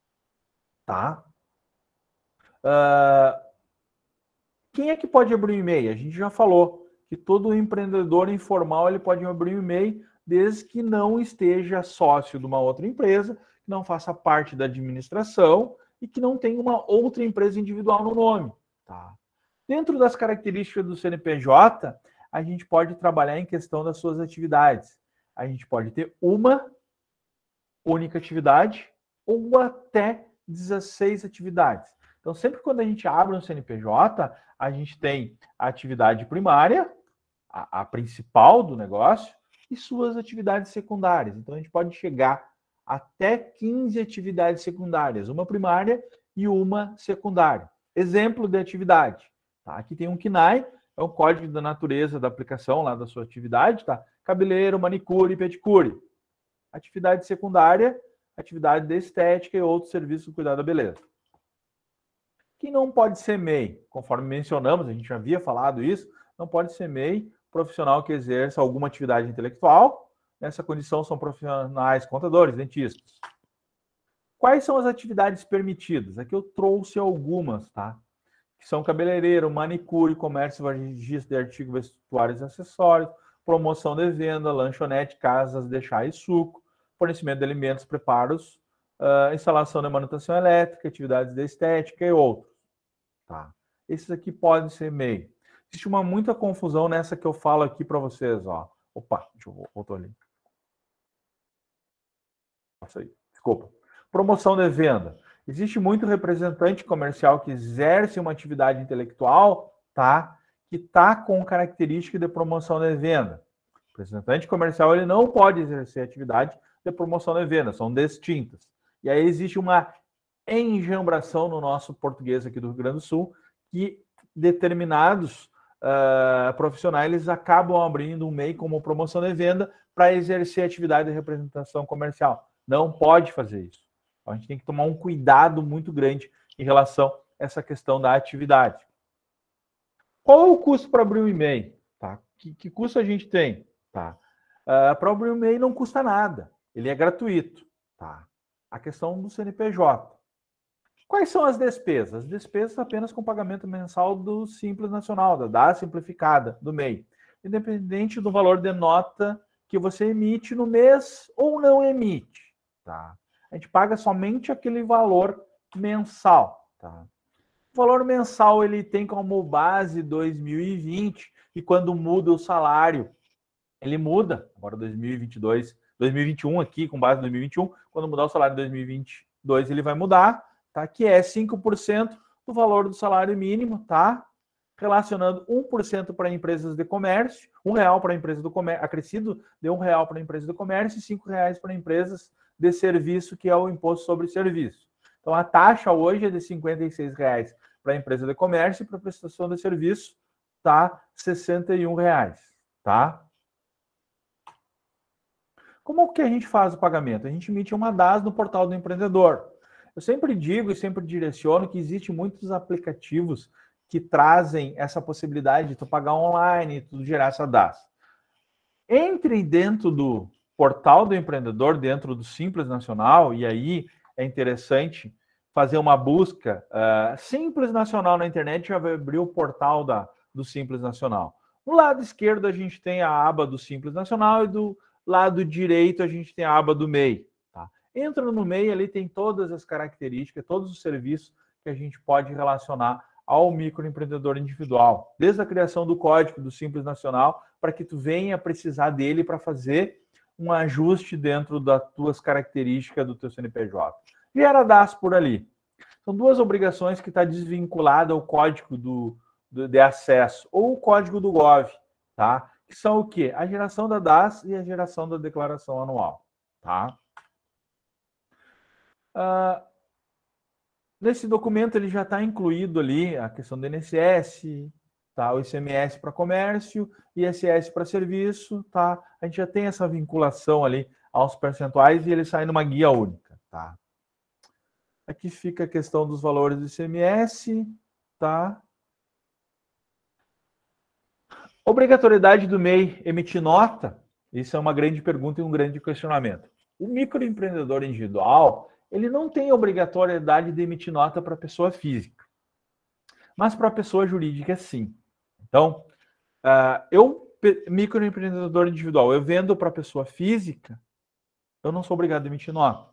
Tá? Uh, quem é que pode abrir um e-mail? A gente já falou que todo empreendedor informal ele pode abrir um M E I desde que não esteja sócio de uma outra empresa, que não faça parte da administração e que não tenha uma outra empresa individual no nome. Tá? Dentro das características do C N P J, a gente pode trabalhar em questão das suas atividades. A gente pode ter uma única atividade ou até dezesseis atividades. Então, sempre quando a gente abre um C N P J, a gente tem a atividade primária, a, a principal do negócio, e suas atividades secundárias. Então, a gente pode chegar até quinze atividades secundárias, uma primária e uma secundária. Exemplo de atividade. Tá? Aqui tem um C N A I, é um código da natureza da aplicação lá da sua atividade, tá? Cabeleireiro, manicure e pedicure. Atividade secundária, atividade de estética e outros serviços de cuidado da beleza. Quem não pode ser M E I, conforme mencionamos, a gente já havia falado isso, não pode ser M E I, profissional que exerça alguma atividade intelectual. Nessa condição são profissionais, contadores, dentistas. Quais são as atividades permitidas? Aqui eu trouxe algumas, tá? Que são cabeleireiro, manicure, comércio, registro de artigos, vestuários e acessórios, promoção de venda, lanchonete, casas de chá e suco, fornecimento de alimentos, preparos, uh, instalação de manutenção elétrica, atividades de estética e outros. Tá? Esses aqui podem ser M E I. Existe uma muita confusão nessa que eu falo aqui para vocês, ó. Opa, deixa eu voltar ali. Isso aí, desculpa. Promoção de venda. Existe muito representante comercial que exerce uma atividade intelectual, tá? Que tá com característica de promoção de venda. O representante comercial ele não pode exercer atividade de promoção de venda, são distintas. E aí existe uma enjambração no nosso português aqui do Rio Grande do Sul que determinados Uh, profissionais eles acabam abrindo um M E I como promoção de venda para exercer atividade de representação comercial. Não pode fazer isso. A gente tem que tomar um cuidado muito grande em relação a essa questão da atividade. Qual é o custo para abrir um M E I? Tá? Que, que custo a gente tem? Tá? Uh, para abrir um M E I não custa nada. Ele é gratuito. Tá? A questão do C N P J. Quais são as despesas? As despesas apenas com pagamento mensal do Simples Nacional, da D A simplificada, do M E I. Independente do valor de nota que você emite no mês ou não emite. Tá? A gente paga somente aquele valor mensal. Tá? O valor mensal ele tem como base dois mil e vinte e quando muda o salário, ele muda. Agora dois mil e vinte e dois, dois mil e vinte e um aqui, com base em dois mil e vinte e um, quando mudar o salário de dois mil e vinte e dois ele vai mudar. Tá? Que é cinco por cento do valor do salário mínimo, tá? Relacionando um por cento para empresas de comércio, um real para a empresa do comércio, acrescido de um real para a empresa do comércio e cinco reais para empresas de serviço, que é o imposto sobre serviço. Então, a taxa hoje é de cinquenta e seis reais para a empresa de comércio e para a prestação de serviço, tá? sessenta e um reais, tá? Como que a gente faz o pagamento? A gente emite uma D A S no portal do empreendedor. Eu sempre digo e sempre direciono que existem muitos aplicativos que trazem essa possibilidade de tu pagar online e tu gerar essa D A S. Entre dentro do portal do empreendedor, dentro do Simples Nacional, e aí é interessante fazer uma busca uh, Simples Nacional na internet, já vai abrir o portal da, do Simples Nacional. No lado esquerdo a gente tem a aba do Simples Nacional e do lado direito a gente tem a aba do M E I. Entra no M E I, ali tem todas as características, todos os serviços que a gente pode relacionar ao microempreendedor individual. Desde a criação do código do Simples Nacional, para que tu venha precisar dele para fazer um ajuste dentro das tuas características do teu C N P J. Gera D A S por ali. São duas obrigações que está desvinculada ao código do, do, de acesso ou o código do Gov, tá? Que são o quê? A geração da D A S e a geração da declaração anual, tá? Uh, nesse documento ele já está incluído ali a questão do I N S S, tá? O I C M S para comércio, I S S para serviço, tá? A gente já tem essa vinculação ali aos percentuais e ele sai numa guia única, tá? Aqui fica a questão dos valores do I C M S, tá? Obrigatoriedade do M E I emitir nota? Isso é uma grande pergunta e um grande questionamento. O microempreendedor individual ele não tem obrigatoriedade de emitir nota para pessoa física, mas para pessoa jurídica sim. Então, Uh, eu, microempreendedor individual, eu vendo para pessoa física, eu não sou obrigado a emitir nota.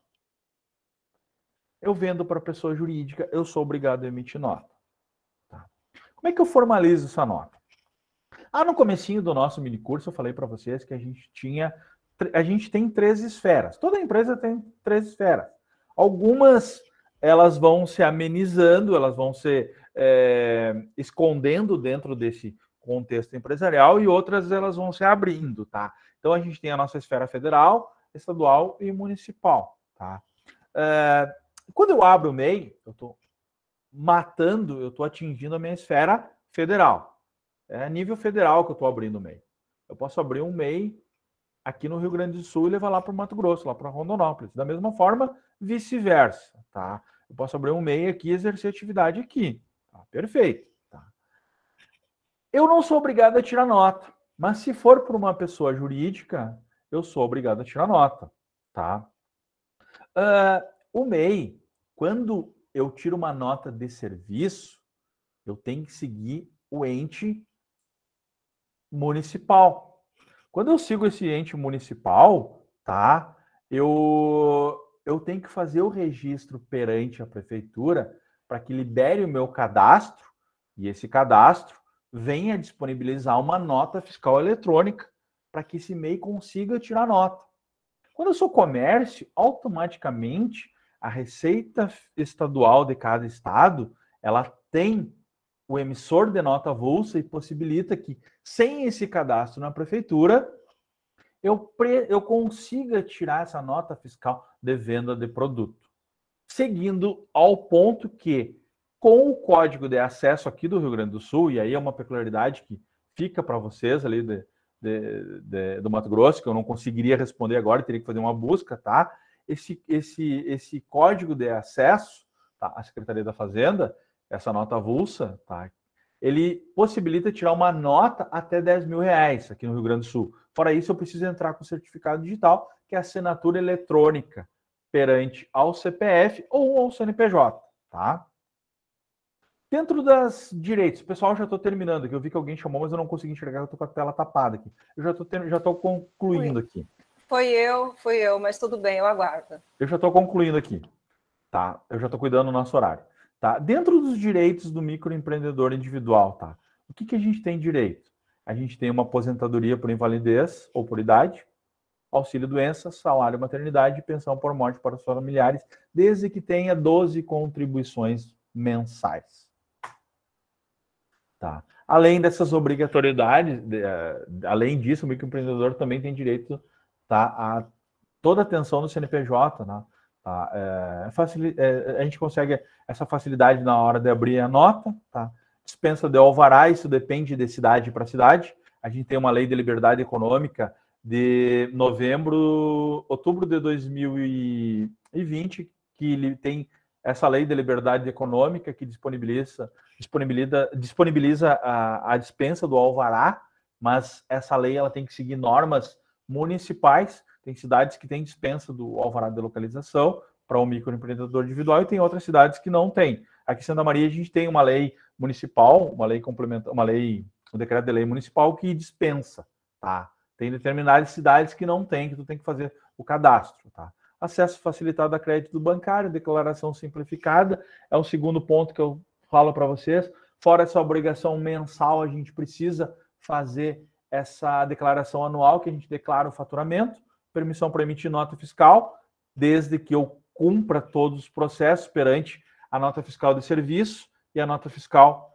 Eu vendo para pessoa jurídica, eu sou obrigado a emitir nota. Tá? Como é que eu formalizo essa nota? Ah, no comecinho do nosso mini curso eu falei para vocês que a gente tinha, a gente tem três esferas. Toda empresa tem três esferas. Algumas elas vão se amenizando, elas vão se é, escondendo dentro desse contexto empresarial e outras elas vão se abrindo, tá? Então a gente tem a nossa esfera federal, estadual e municipal, tá? É, quando eu abro o M E I, eu estou matando, eu estou atingindo a minha esfera federal. É a nível federal que eu estou abrindo o M E I. Eu posso abrir um M E I aqui no Rio Grande do Sul e levar lá para o Mato Grosso, lá para Rondonópolis. Da mesma forma, vice-versa, tá? Eu posso abrir um M E I aqui e exercer atividade aqui. Tá? Perfeito. Tá? Eu não sou obrigado a tirar nota, mas se for por uma pessoa jurídica, eu sou obrigado a tirar nota, tá? Uh, o M E I, quando eu tiro uma nota de serviço, eu tenho que seguir o ente municipal. Quando eu sigo esse ente municipal, tá? Eu, eu tenho que fazer o registro perante a prefeitura para que libere o meu cadastro e esse cadastro venha disponibilizar uma nota fiscal eletrônica para que esse M E I consiga tirar nota. Quando eu sou comércio, automaticamente a Receita Estadual de cada estado, ela tem o emissor de nota avulsa e possibilita que, sem esse cadastro na prefeitura, eu, pre, eu consiga tirar essa nota fiscal de venda de produto. Seguindo ao ponto que, com o código de acesso aqui do Rio Grande do Sul, e aí é uma peculiaridade que fica para vocês ali de, de, de, do Mato Grosso, que eu não conseguiria responder agora, teria que fazer uma busca, tá? Esse, esse, esse código de acesso, tá? A Secretaria da Fazenda, essa nota avulsa, tá? Ele possibilita tirar uma nota até dez mil reais aqui no Rio Grande do Sul. Fora isso, eu preciso entrar com o certificado digital, que é a assinatura eletrônica perante ao C P F ou ao C N P J, tá? Dentro das direitos, pessoal, já estou terminando aqui. Eu vi que alguém chamou, mas eu não consegui enxergar, eu estou com a tela tapada aqui. Eu já estou já estou concluindo aqui. Foi eu, fui eu, mas tudo bem, eu aguardo. Eu já estou concluindo aqui, tá? Eu já estou cuidando do nosso horário. Tá? Dentro dos direitos do microempreendedor individual, tá? O que, que a gente tem direito? A gente tem uma aposentadoria por invalidez ou por idade, auxílio-doença, salário maternidade e pensão por morte para os familiares, desde que tenha doze contribuições mensais. Tá? Além dessas obrigatoriedades, de, uh, além disso, o microempreendedor também tem direito, tá, a toda a atenção do C N P J, né? Tá? É, facil... é, a gente consegue essa facilidade na hora de abrir a nota, tá? Dispensa de alvará, isso depende de cidade para cidade. A gente tem uma lei de liberdade econômica de novembro, outubro de dois mil e vinte, que tem essa lei de liberdade econômica que disponibiliza, disponibiliza, disponibiliza a, a dispensa do alvará, mas essa lei ela tem que seguir normas municipais. Tem cidades que têm dispensa do alvará de localização para o microempreendedor individual e tem outras cidades que não têm. Aqui em Santa Maria a gente tem uma lei municipal, uma lei complementar, uma lei, um decreto de lei municipal que dispensa, tá? Tem determinadas cidades que não tem, que tu tem que fazer o cadastro, tá? Acesso facilitado a crédito bancário, declaração simplificada, é o segundo ponto que eu falo para vocês. Fora essa obrigação mensal, a gente precisa fazer essa declaração anual, que a gente declara o faturamento, permissão para emitir nota fiscal, desde que eu cumpra todos os processos perante a nota fiscal de serviço e a nota fiscal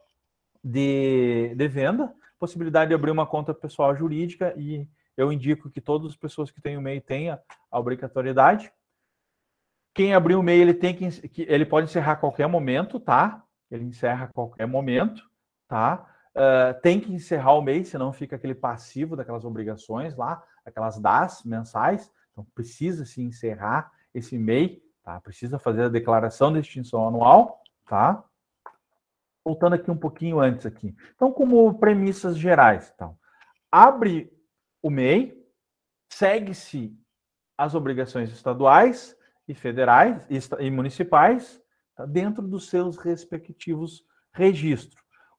de, de venda, possibilidade de abrir uma conta pessoal jurídica e eu indico que todas as pessoas que têm o M E I tenham a obrigatoriedade. Quem abrir o M E I, ele, tem que, ele pode encerrar a qualquer momento, tá? Ele encerra a qualquer momento, tá? Uh, tem que encerrar o M E I, senão fica aquele passivo daquelas obrigações lá, aquelas D A S mensais. Então, precisa se encerrar esse M E I, tá? Precisa fazer a declaração de extinção anual, tá? Voltando aqui um pouquinho antes aqui. Então, como premissas gerais, então, abre o M E I, segue-se as obrigações estaduais e federais e municipais, tá? Dentro dos seus respectivos registros.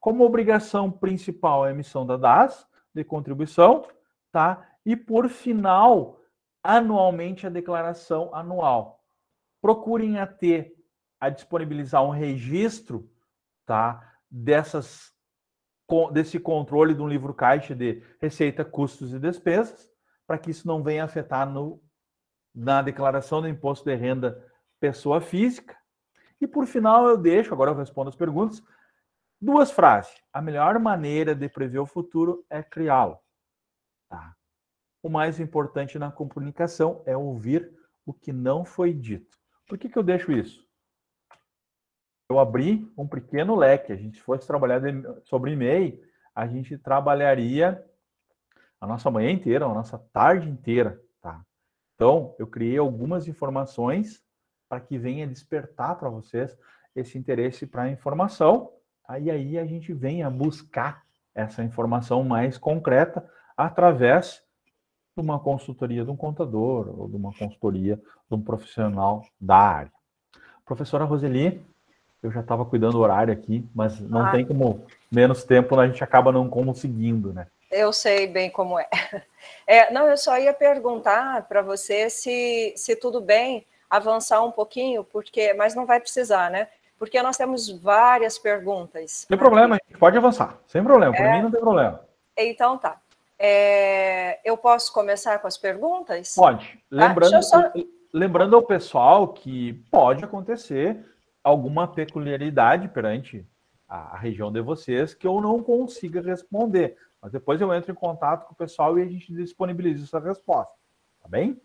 Como obrigação principal, a emissão da D A S, de contribuição, tá? E por final, anualmente a declaração anual. Procurem a ter, a disponibilizar um registro, tá? Dessas, desse controle de um livro caixa de receita, custos e despesas, para que isso não venha afetar no, na declaração do imposto de renda pessoa física. E por final eu deixo, agora eu respondo as perguntas, duas frases. A melhor maneira de prever o futuro é criá-lo. Tá? O mais importante na comunicação é ouvir o que não foi dito. Por que que eu deixo isso? Eu abri um pequeno leque. A gente fosse trabalhar sobre e mail, a gente trabalharia a nossa manhã inteira, a nossa tarde inteira. Tá? Então, eu criei algumas informações para que venha despertar para vocês esse interesse para a informação. Aí, aí a gente venha buscar essa informação mais concreta através de uma consultoria de um contador ou de uma consultoria de um profissional da área. Professora Roseli, eu já estava cuidando do horário aqui, mas não ah. tem como menos tempo, a gente acaba não conseguindo, né? Eu sei bem como é. é não, eu só ia perguntar para você se, se tudo bem avançar um pouquinho, porque, mas não vai precisar, né? Porque nós temos várias perguntas. Sem problema, a gente pode avançar. Sem problema, para é... mim não tem problema. Então tá. É... Eu posso começar com as perguntas? Pode. Lembrando, ah, só... lembrando ao pessoal que pode acontecer alguma peculiaridade perante a, a região de vocês que eu não consiga responder. Mas depois eu entro em contato com o pessoal e a gente disponibiliza essa resposta. Tá bem?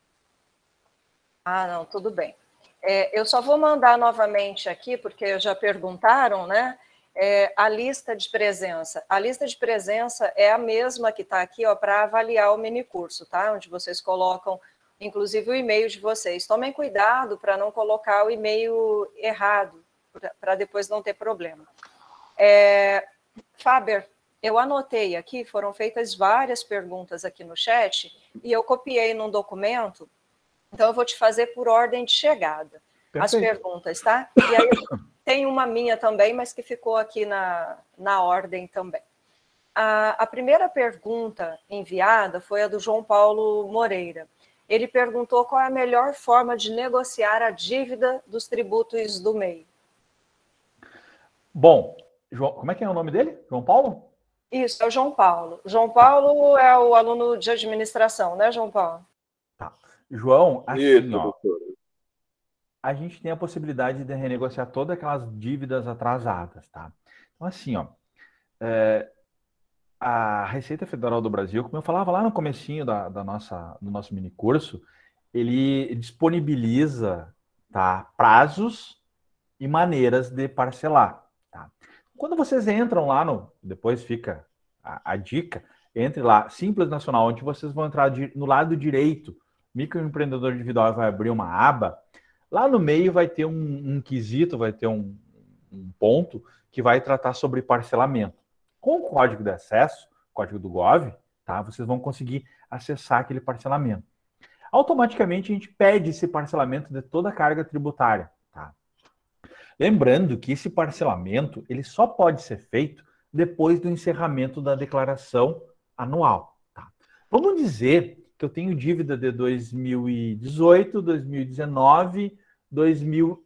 Ah, não, tudo bem. É, eu só vou mandar novamente aqui, porque já perguntaram, né? É, a lista de presença. A lista de presença é a mesma que está aqui, ó, para avaliar o minicurso, tá? Onde vocês colocam, inclusive, o e-mail de vocês. Tomem cuidado para não colocar o e-mail errado, para depois não ter problema. É, Faber, eu anotei aqui, foram feitas várias perguntas aqui no chat, e eu copiei num documento. Então, eu vou te fazer por ordem de chegada. Perfeito. As perguntas, tá? E aí, tem uma minha também, mas que ficou aqui na, na ordem também. A, a primeira pergunta enviada foi a do João Paulo Moreira. Ele perguntou qual é a melhor forma de negociar a dívida dos tributos do M E I. Bom, João, como é que é o nome dele? João Paulo? Isso, é o João Paulo. João Paulo é o aluno de administração, né, João Paulo? Tá. João, assim, Isso, ó, doutor. a gente tem a possibilidade de renegociar todas aquelas dívidas atrasadas, tá? Então, assim, ó, é, a Receita Federal do Brasil, como eu falava lá no comecinho da, da nossa, do nosso minicurso, ele disponibiliza, tá, prazos e maneiras de parcelar, tá? Quando vocês entram lá no, depois fica a, a dica, entre lá, Simples Nacional, onde vocês vão entrar de, no lado direito, microempreendedor individual, vai abrir uma aba. Lá no meio vai ter um, um quesito, vai ter um, um ponto que vai tratar sobre parcelamento. Com o código de acesso, código do Gov, tá, vocês vão conseguir acessar aquele parcelamento. Automaticamente a gente pede esse parcelamento de toda a carga tributária. Tá? Lembrando que esse parcelamento ele só pode ser feito depois do encerramento da declaração anual. Tá? Vamos dizer que eu tenho dívida de dois mil e dezoito, dois mil e dezenove, dois mil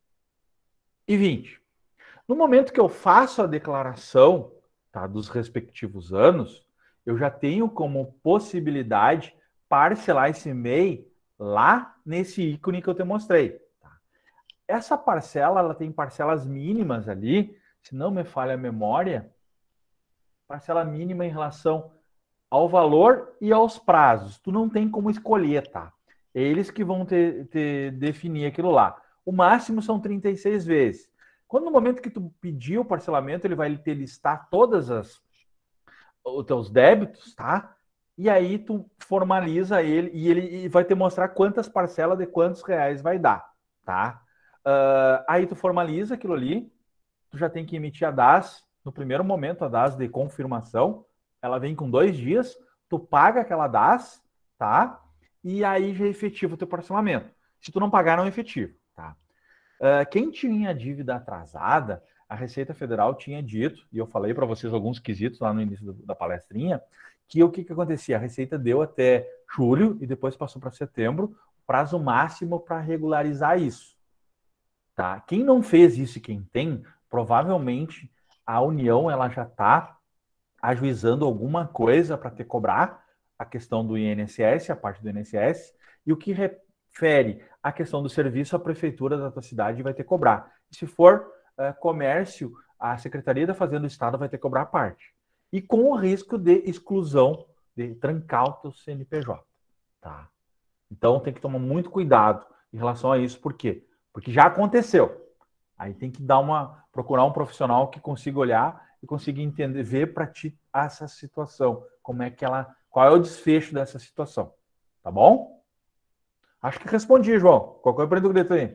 e vinte. No momento que eu faço a declaração, tá, dos respectivos anos, eu já tenho como possibilidade parcelar esse M E I lá nesse ícone que eu te mostrei. Tá? Essa parcela, ela tem parcelas mínimas ali, se não me falha a memória, parcela mínima em relação ao valor e aos prazos. Tu não tem como escolher, tá? É eles que vão te, te definir aquilo lá. O máximo são trinta e seis vezes. Quando no momento que tu pedir o parcelamento, ele vai te listar todas as os teus débitos, tá? E aí tu formaliza ele e ele vai te mostrar quantas parcelas de quantos reais vai dar, tá? Uh, aí tu formaliza aquilo ali, tu já tem que emitir a D A S no primeiro momento, a D A S de confirmação. Ela vem com dois dias, tu paga aquela D A S, tá? E aí já é efetivo o teu parcelamento. Se tu não pagar, não é efetivo, tá? Uh, quem tinha dívida atrasada, a Receita Federal tinha dito, e eu falei para vocês alguns quesitos lá no início do, da palestrinha, que o que, que acontecia? A Receita deu até julho e depois passou para setembro, prazo máximo para regularizar isso. Tá? Quem não fez isso e quem tem, provavelmente a União ela já está ajuizando alguma coisa para ter cobrar a questão do I N S S, a parte do I N S S, e o que refere à questão do serviço, a prefeitura da tua cidade vai ter que cobrar. Se for uh, comércio, a Secretaria da Fazenda do Estado vai ter que cobrar a parte. E com o risco de exclusão, de trancar o teu C N P J. Tá? Então tem que tomar muito cuidado em relação a isso. Por quê? Porque já aconteceu. Aí tem que dar uma, procurar um profissional que consiga olhar e consiga entender, ver para ti essa situação, como é que ela, qual é o desfecho dessa situação, tá bom? Acho que respondi, João. Qualquer pergunta grito aí.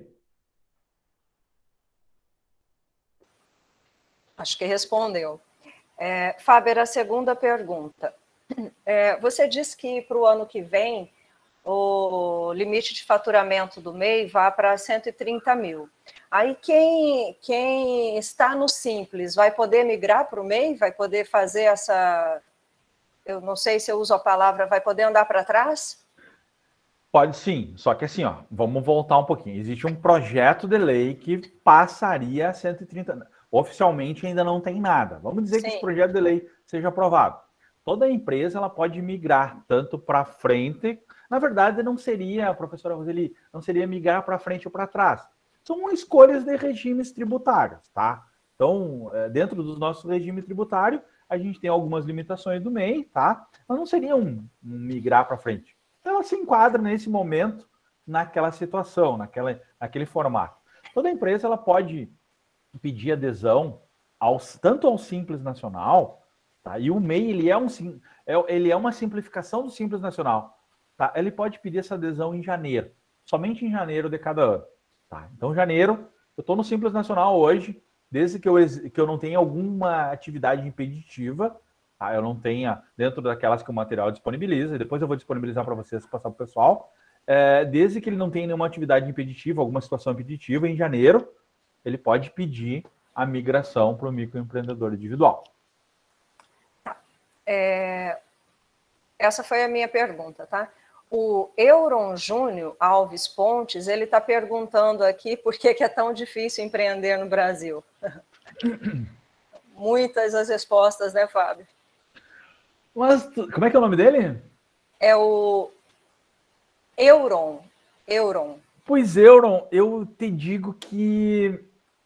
Acho que respondeu. É, Fábio, a segunda pergunta. É, você disse que para o ano que vem o limite de faturamento do M E I vai para cento e trinta mil. Aí quem, quem está no Simples vai poder migrar para o M E I? Vai poder fazer essa... Eu não sei se eu uso a palavra, vai poder andar para trás? Pode sim, só que assim, ó, vamos voltar um pouquinho. Existe um projeto de lei que passaria a cento e trinta. Oficialmente ainda não tem nada. Vamos dizer sim. que esse projeto de lei seja aprovado. Toda empresa ela pode migrar tanto para frente. Na verdade, não seria, professora Roseli, não seria migrar para frente ou para trás. São escolhas de regimes tributários, tá? Então, dentro do nosso regime tributário, a gente tem algumas limitações do M E I, tá? Mas não seria um, um migrar para frente. Ela se enquadra nesse momento, naquela situação, naquela, naquele formato. Toda empresa ela pode pedir adesão ao, tanto ao Simples Nacional, tá? E o M E I ele é, um, ele é uma simplificação do Simples Nacional. Tá? Ele pode pedir essa adesão em janeiro, somente em janeiro de cada ano. Tá? Então, janeiro, eu estou no Simples Nacional hoje, desde que eu, que eu não tenha alguma atividade impeditiva, tá? Eu não tenha, dentro daquelas que o material disponibiliza, e depois eu vou disponibilizar para vocês, passar para o pessoal, é, desde que ele não tenha nenhuma atividade impeditiva, alguma situação impeditiva, em janeiro, ele pode pedir a migração para o microempreendedor individual. É, essa foi a minha pergunta, tá? O Euron Júnior Alves Pontes, ele está perguntando aqui por que, que é tão difícil empreender no Brasil. Muitas as respostas, né, Fábio? Mas, como é que é o nome dele? É o Euron. Euron. Pois, Euron, eu te digo que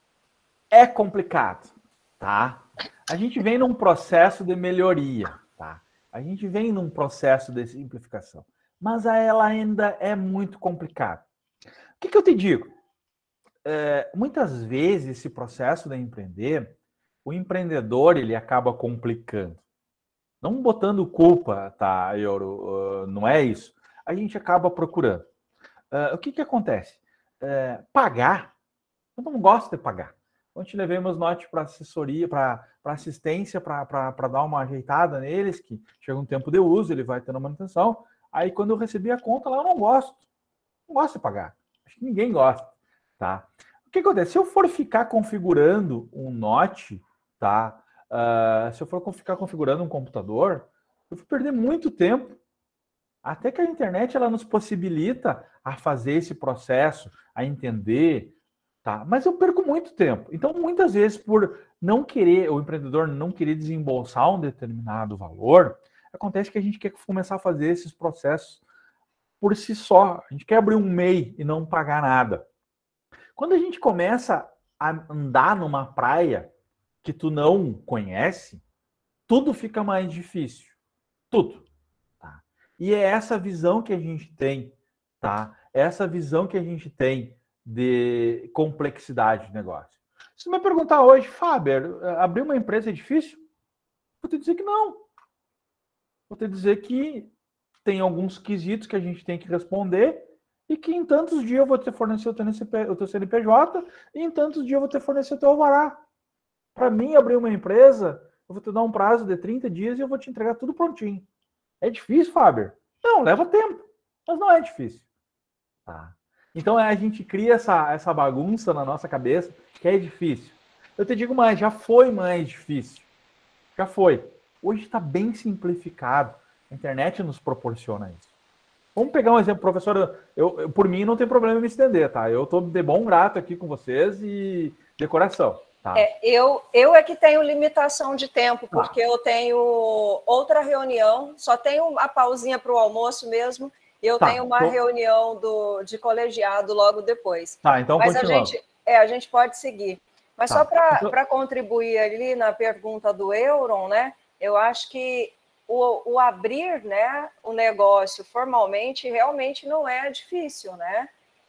é complicado, tá? A gente vem num processo de melhoria, tá? A gente vem num processo de simplificação, mas ela ainda é muito complicada. O que, que eu te digo? É, muitas vezes esse processo de empreender, o empreendedor ele acaba complicando. Não botando culpa, tá, Euro? Uh, não é isso. A gente acaba procurando. Uh, o que, que acontece? Uh, pagar, eu não gosto de pagar. Ontem levei meus notes para assessoria, para assistência, para dar uma ajeitada neles, que chega um tempo de uso, ele vai tendo manutenção. Aí, quando eu recebi a conta lá, eu não gosto. Não gosto de pagar. Acho que ninguém gosta, tá? O que acontece? Se eu for ficar configurando um note, tá? Uh, se eu for ficar configurando um computador, eu vou perder muito tempo. Até que a internet ela nos possibilita a fazer esse processo, a entender, tá? Mas eu perco muito tempo. Então, muitas vezes, por não querer, o empreendedor não querer desembolsar um determinado valor, acontece que a gente quer começar a fazer esses processos por si só. A gente quer abrir um M E I e não pagar nada. Quando a gente começa a andar numa praia que tu não conhece, tudo fica mais difícil. Tudo. Tá? E é essa visão que a gente tem, tá? É essa visão que a gente tem de complexidade de negócio. Se tu me perguntar hoje, Fábio, abrir uma empresa é difícil? Vou te dizer que não. Vou te dizer que tem alguns quesitos que a gente tem que responder e que em tantos dias eu vou te fornecer o teu C N P J e em tantos dias eu vou te fornecer o teu alvará. Para mim, abrir uma empresa, eu vou te dar um prazo de trinta dias e eu vou te entregar tudo prontinho. É difícil, Fábio? Não, leva tempo, mas não é difícil. Tá? Então a gente cria essa, essa bagunça na nossa cabeça que é difícil. Eu te digo mais, já foi mais difícil. Já foi. Hoje está bem simplificado. A internet nos proporciona isso. Vamos pegar um exemplo, professora. Eu, eu, por mim, não tem problema em me estender, tá? Eu estou de bom grato aqui com vocês e de coração. Tá? É, eu, eu é que tenho limitação de tempo, Tá. porque eu tenho outra reunião, só tenho a pausinha para o almoço mesmo, e eu Tá, tenho uma tô... reunião do, de colegiado logo depois. Tá, então Mas a gente, é, a gente pode seguir. Mas tá. Só para então... contribuir ali na pergunta do Euron, né? Eu acho que o, o abrir, né, o negócio formalmente realmente não é difícil, né?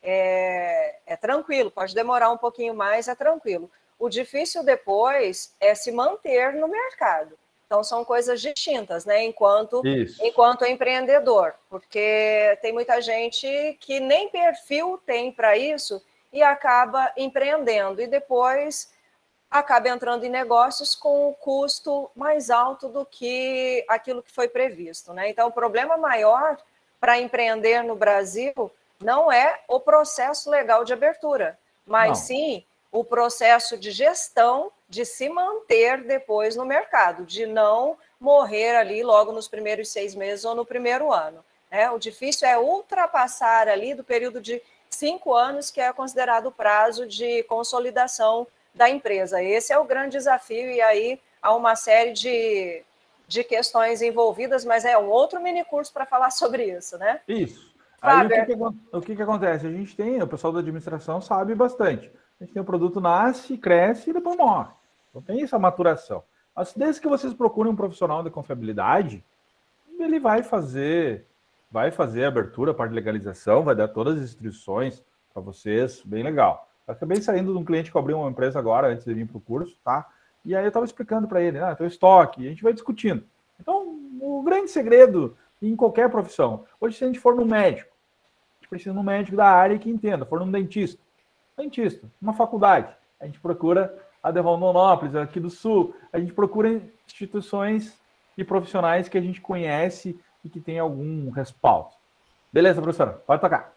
É, é tranquilo, pode demorar um pouquinho mais, é tranquilo. O difícil depois é se manter no mercado. Então, são coisas distintas, né? Enquanto, enquanto empreendedor, porque tem muita gente que nem perfil tem para isso e acaba empreendendo e depois acaba entrando em negócios com um custo mais alto do que aquilo que foi previsto, né? Então, o problema maior para empreender no Brasil não é o processo legal de abertura, mas não. sim o processo de gestão de se manter depois no mercado, de não morrer ali logo nos primeiros seis meses ou no primeiro ano. Né? O difícil é ultrapassar ali do período de cinco anos, que é considerado o prazo de consolidação da empresa. Esse é o grande desafio, e aí há uma série de, de questões envolvidas, mas é um outro minicurso para falar sobre isso, né? Isso. Aí o que, que, o que, que acontece? A gente tem, o pessoal da administração sabe bastante. A gente tem o produto, nasce, cresce e depois morre. Então tem essa maturação. Mas desde que vocês procurem um profissional de confiabilidade, ele vai fazer, vai fazer a abertura, a parte de legalização, vai dar todas as instruções para vocês, bem legal. Eu acabei saindo de um cliente que abriu uma empresa agora, antes de vir para o curso, tá? E aí eu estava explicando para ele, ah, tem o estoque, e a gente vai discutindo. Então, o grande segredo em qualquer profissão, hoje se a gente for no médico, a gente precisa de um médico da área que entenda, for num dentista, dentista, uma faculdade, a gente procura a de Rondonópolis, aqui do Sul, a gente procura instituições e profissionais que a gente conhece e que tem algum respaldo. Beleza, professora? Pode tocar.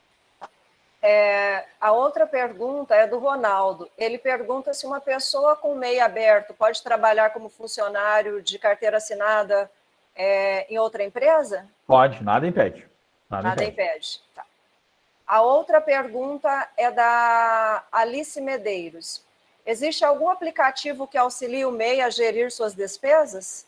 É, a outra pergunta é do Ronaldo. Ele pergunta se uma pessoa com M E I aberto pode trabalhar como funcionário de carteira assinada é, em outra empresa? Pode, nada impede. Nada, nada impede. impede. Tá. A outra pergunta é da Alice Medeiros. Existe algum aplicativo que auxilie o M E I a gerir suas despesas?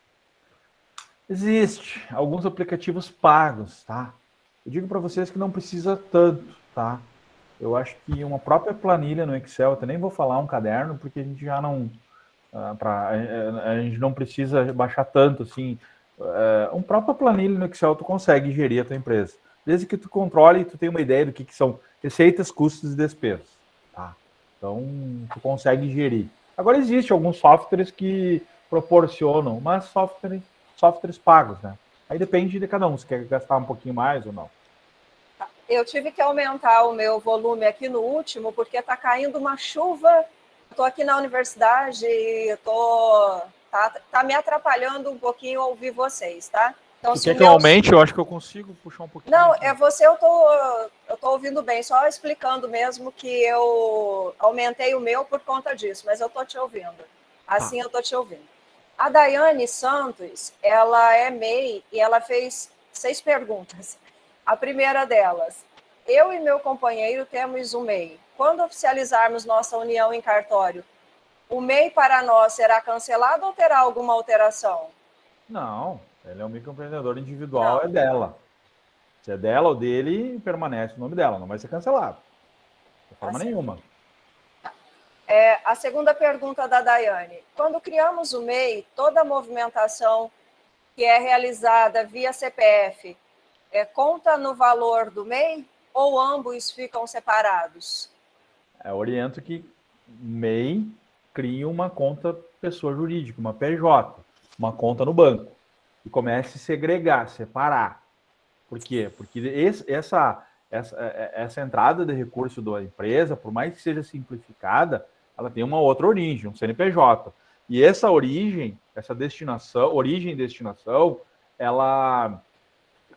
Existe. Alguns aplicativos pagos, tá? Eu digo para vocês que não precisa tanto, tá? Eu acho que uma própria planilha no Excel, eu nem vou falar um caderno, porque a gente já não... Uh, pra, a, a gente não precisa baixar tanto, assim. Uh, uma própria planilha no Excel, tu consegue gerir a tua empresa. Desde que tu controle e tu tenha uma ideia do que, que são receitas, custos e despesas, tá? Então, tu consegue gerir. Agora, existem alguns softwares que proporcionam, mas softwares, softwares pagos, né? Aí depende de cada um, se quer gastar um pouquinho mais ou não. Eu tive que aumentar o meu volume aqui no último, porque está caindo uma chuva. Estou aqui na universidade e tô, tá, tá me atrapalhando um pouquinho ouvir vocês, tá? Então, se quer que eu aumente, eu acho que eu consigo puxar um pouquinho. Não, é você, eu tô, eu tô ouvindo bem, só explicando mesmo que eu aumentei o meu por conta disso, mas eu tô te ouvindo. Assim ah. eu tô te ouvindo. A Daiane Santos, ela é M E I e ela fez seis perguntas. A primeira delas, eu e meu companheiro temos um M E I. Quando oficializarmos nossa união em cartório, o M E I para nós será cancelado ou terá alguma alteração? Não. Ele é um microempreendedor individual, não. É dela. Se é dela ou dele, permanece o nome dela, não vai ser cancelado. De forma assim. nenhuma. É, a segunda pergunta da Daiane. Quando criamos o M E I, toda a movimentação que é realizada via C P F é, conta no valor do M E I ou ambos ficam separados? Eu oriento que o M E I crie uma conta pessoa jurídica, uma P J, uma conta no banco. E comece a segregar, separar. Por quê? Porque esse, essa, essa, essa entrada de recurso da empresa, por mais que seja simplificada, ela tem uma outra origem, um C N P J. E essa origem, essa destinação, origem e destinação, ela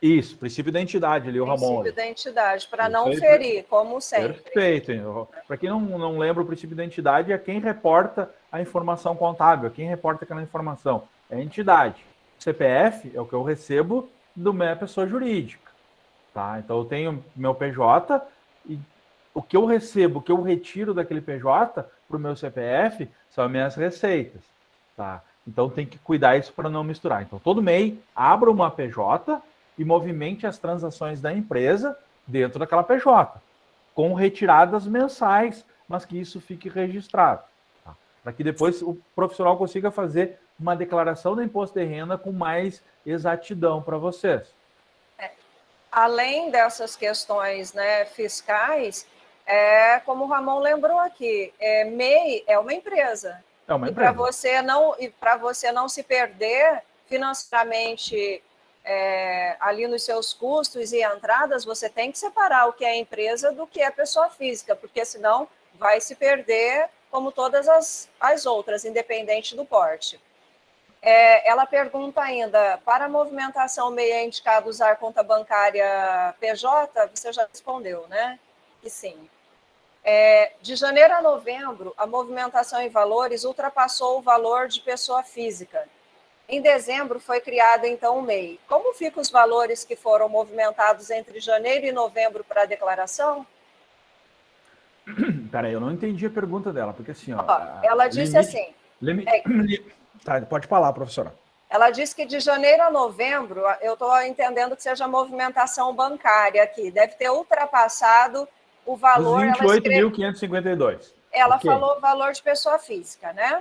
Isso, princípio da entidade ali, o Ramon. Princípio da entidade, para não ferir, como sempre. Perfeito. Para quem não, não lembra, o princípio da entidade é quem reporta a informação contábil, é quem reporta aquela informação. É a entidade. O C P F é o que eu recebo do minha pessoa jurídica. Tá? Então, eu tenho meu P J e o que eu recebo, o que eu retiro daquele P J para o meu C P F são as minhas receitas. Tá? Então, tem que cuidar isso para não misturar. Então, todo M E I, abra uma P J e movimente as transações da empresa dentro daquela P J, com retiradas mensais, mas que isso fique registrado. Tá? Para que depois o profissional consiga fazer uma declaração do imposto de renda com mais exatidão para vocês. É. Além dessas questões, né, fiscais, é, como o Ramon lembrou aqui, é, M E I é uma empresa. É uma empresa. E para você não, e para você não se perder financeiramente é, ali nos seus custos e entradas, você tem que separar o que é empresa do que é pessoa física, porque senão vai se perder como todas as, as outras, independente do porte. É, ela pergunta ainda, para a movimentação M E I é indicado usar conta bancária P J? Você já respondeu, né? Que sim. É, de janeiro a novembro, a movimentação em valores ultrapassou o valor de pessoa física. Em dezembro foi criado, então, o M E I. Como ficam os valores que foram movimentados entre janeiro e novembro para a declaração? Peraí, eu não entendi a pergunta dela, porque assim, ó... ó ela disse limite, assim... Limite, é, tá, pode falar, professora. Ela disse que de janeiro a novembro, eu estou entendendo que seja movimentação bancária aqui, deve ter ultrapassado o valor... vinte e oito mil quinhentos e cinquenta e dois. Ela okay. falou valor de pessoa física, né?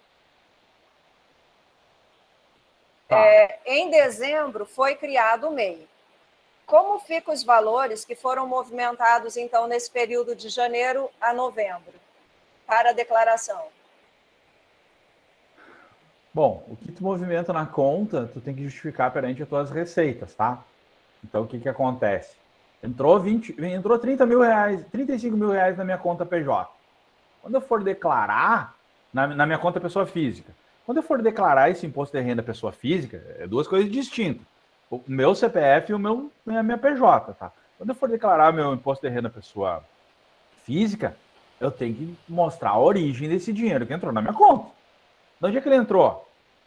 Tá. É, em dezembro foi criado o M E I. Como ficam os valores que foram movimentados, então, nesse período de janeiro a novembro, para a declaração? Bom, o que tu movimenta na conta, tu tem que justificar perante as tuas receitas, tá? Então, o que que acontece? Entrou, vinte, entrou trinta mil reais, trinta e cinco mil reais na minha conta P J. Quando eu for declarar, na, na minha conta pessoa física, quando eu for declarar esse imposto de renda pessoa física, é duas coisas distintas. O meu C P F e o meu, a minha P J, tá? Quando eu for declarar meu imposto de renda pessoa física, eu tenho que mostrar a origem desse dinheiro que entrou na minha conta. De onde é que ele entrou?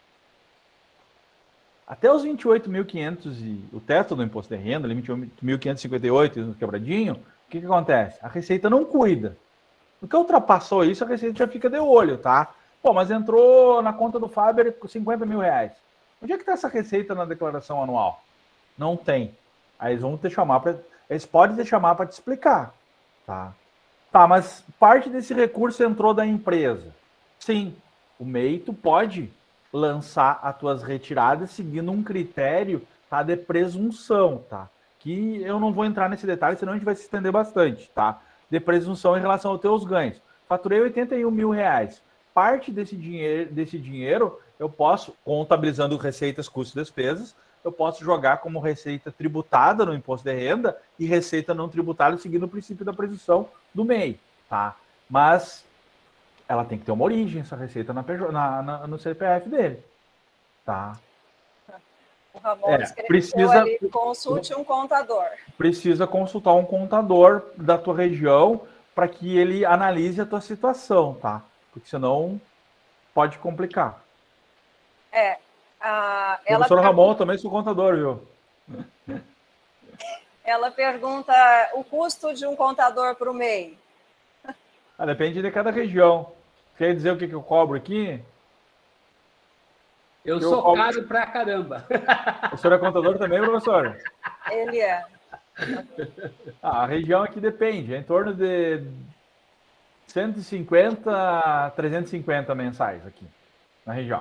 Até os vinte e oito mil e quinhentos, e o teto do imposto de renda, vinte e oito mil quinhentos e cinquenta e oito, quebradinho, o que que acontece? A Receita não cuida. No que ultrapassou isso, a Receita já fica de olho, tá? Pô, mas entrou na conta do Faber cinquenta mil reais. Onde é que está essa receita na declaração anual? Não tem. Aí eles vão te chamar para... Eles podem te chamar para te explicar. Tá? Tá, mas parte desse recurso entrou da empresa. Sim, o M E I tu pode lançar as tuas retiradas seguindo um critério, tá, de presunção, tá? Que eu não vou entrar nesse detalhe, senão a gente vai se estender bastante, tá? De presunção em relação aos teus ganhos. Faturei oitenta e um mil reais. Parte desse dinheiro, desse dinheiro eu posso, contabilizando receitas, custos e despesas, eu posso jogar como receita tributada no imposto de renda e receita não tributada seguindo o princípio da presunção do M E I, tá? Mas ela tem que ter uma origem, essa receita na, na, na, no C P F dele, tá? O Ramon é, escreveu precisa, ali, consulte um contador. Precisa consultar um contador da tua região para que ele analise a tua situação, tá? Porque senão pode complicar. É. A, ela Professor pergunta... Ramon, também sou contador, viu? Ela pergunta o custo de um contador para o M E I. Ah, depende de cada região. Quer dizer o que, que eu cobro aqui? Eu, eu sou cobro... caro pra caramba. O senhor é contador também, professor? Ele é. Ah, a região aqui depende, é em torno de cento e cinquenta a trezentos e cinquenta mensais aqui, na região.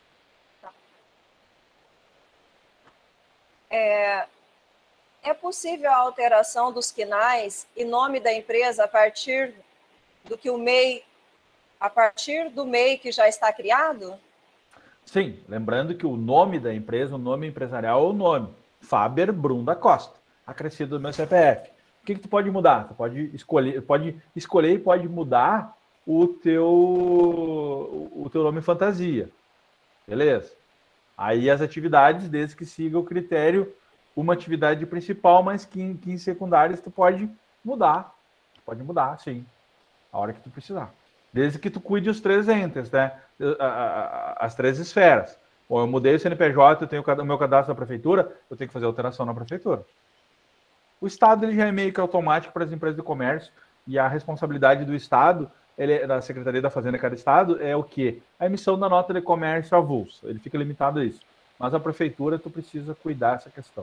É, é possível a alteração dos quinais e nome da empresa a partir do que o M E I, a partir do M E I que já está criado? Sim, lembrando que o nome da empresa, o nome empresarial é o nome, Faber Brum da Costa, acrescido do meu C P F. O que que tu pode mudar? Tu pode escolher, pode escolher e pode mudar o teu, o teu nome fantasia, beleza? Aí as atividades, desde que siga o critério, uma atividade principal, mas que em, que em secundárias tu pode mudar. Pode mudar, sim. A hora que tu precisar. Desde que tu cuide os três entes, né? As três esferas. Bom, eu mudei o C N P J, eu tenho o meu cadastro na prefeitura, eu tenho que fazer alteração na prefeitura. O Estado ele já é meio que automático para as empresas de comércio, e a responsabilidade do Estado, ele, da Secretaria da Fazenda de cada Estado, é o quê? A emissão da nota de comércio avulsa. Ele fica limitado a isso. Mas a prefeitura, tu precisa cuidar dessa questão.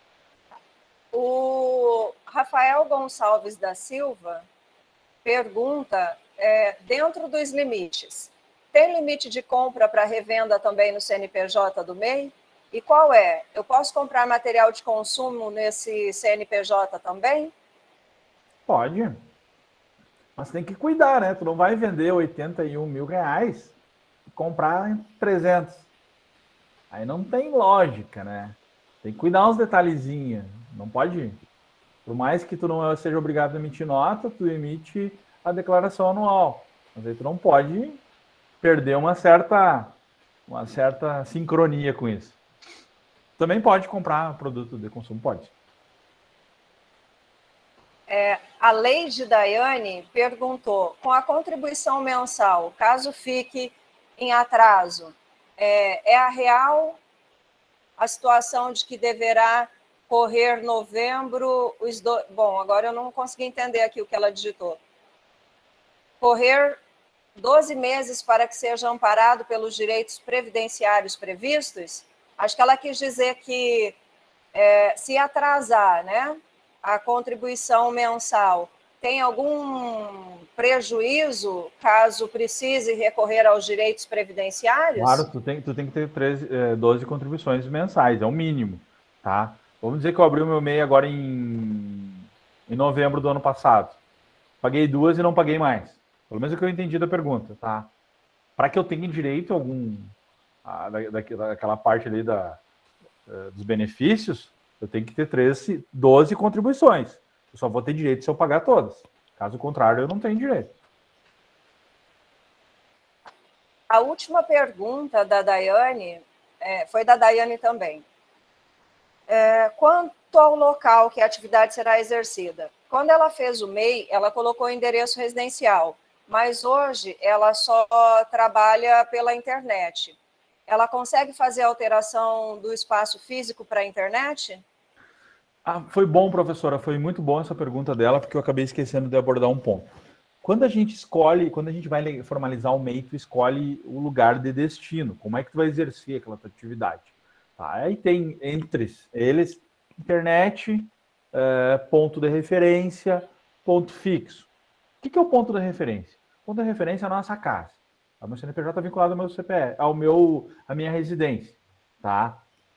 O Rafael Gonçalves da Silva pergunta, é, dentro dos limites, tem limite de compra para revenda também no C N P J do M E I? E qual é? Eu posso comprar material de consumo nesse C N P J também? Pode. Mas tem que cuidar, né? Tu não vai vender oitenta e um mil reais e comprar trezentos. Aí não tem lógica, né? Tem que cuidar uns detalhezinhos. Não pode. Por mais que tu não seja obrigado a emitir nota, tu emite a declaração anual. Mas aí tu não pode perder uma certa, uma certa sincronia com isso. Também pode comprar produto de consumo, pode. É, a Leide Daiane perguntou, com a contribuição mensal, caso fique em atraso, é, é a real a situação de que deverá correr novembro, os do... bom, agora eu não consegui entender aqui o que ela digitou. Correr doze meses para que seja amparado pelos direitos previdenciários previstos? Acho que ela quis dizer que é, se atrasar, né, a contribuição mensal, tem algum prejuízo caso precise recorrer aos direitos previdenciários? Claro, tu tem, tu tem que ter treze, doze contribuições mensais, é o mínimo, tá? Vamos dizer que eu abri o meu M E I agora em, em novembro do ano passado. Paguei duas e não paguei mais. Pelo menos é o que eu entendi da pergunta, tá? Para que eu tenha direito a algum, a, da, daquela parte ali da, dos benefícios, eu tenho que ter treze, doze contribuições. Eu só vou ter direito se eu pagar todas. Caso contrário, eu não tenho direito. A última pergunta da Daiane, é, foi da Daiane também. É, quanto ao local que a atividade será exercida? Quando ela fez o M E I, ela colocou o endereço residencial, mas hoje ela só trabalha pela internet. Ela consegue fazer a alteração do espaço físico para a internet? Ah, foi bom, professora, foi muito bom essa pergunta dela, porque eu acabei esquecendo de abordar um ponto. Quando a gente escolhe, quando a gente vai formalizar o M E I, tu escolhe o lugar de destino, como é que tu vai exercer aquela tua atividade. Tá? Aí tem entre eles internet, é, ponto de referência, ponto fixo. O que é o ponto de referência? O ponto de referência é a nossa casa. O meu C N P J está vinculado ao meu C P F, ao meu, à minha residência. Tá?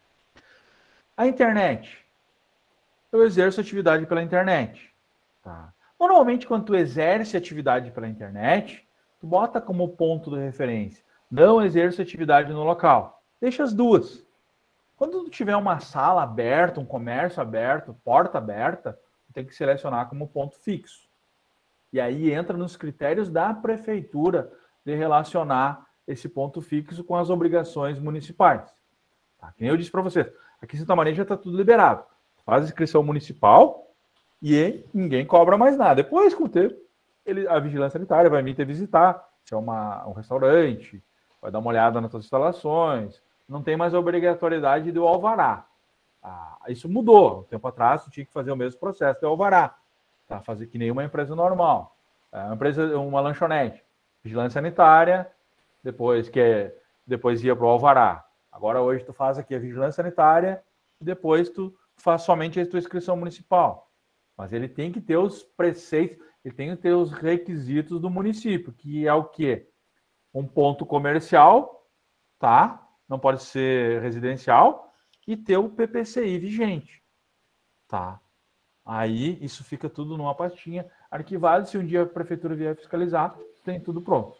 A internet. Eu exerço atividade pela internet. Tá? Normalmente, quando tu exerce atividade pela internet, tu bota como ponto de referência. Não exerço atividade no local. Deixa as duas. Quando tu tiver uma sala aberta, um comércio aberto, porta aberta, tu tem que selecionar como ponto fixo. E aí entra nos critérios da prefeitura de relacionar esse ponto fixo com as obrigações municipais. Tá? Que nem eu disse para vocês, aqui em Santa Maria já está tudo liberado. Faz a inscrição municipal e ninguém cobra mais nada. Depois, com o tempo, ele, a vigilância sanitária vai vir te visitar, se é uma, um restaurante, vai dar uma olhada nas suas instalações, não tem mais a obrigatoriedade do alvará. Ah, isso mudou. Um tempo atrás, tu tinha que fazer o mesmo processo do alvará. Tá? Fazer que nem uma empresa normal. Uma empresa, uma lanchonete. Vigilância sanitária, depois, que é, depois ia para o alvará. Agora, hoje, tu faz aqui a vigilância sanitária e depois tu faz somente a tua inscrição municipal. Mas ele tem que ter os preceitos, ele tem que ter os requisitos do município, que é o quê? Um ponto comercial, tá? Não pode ser residencial, e ter o P P C I vigente, tá? Aí isso fica tudo numa pastinha arquivado. Se um dia a prefeitura vier fiscalizar, tem tudo pronto.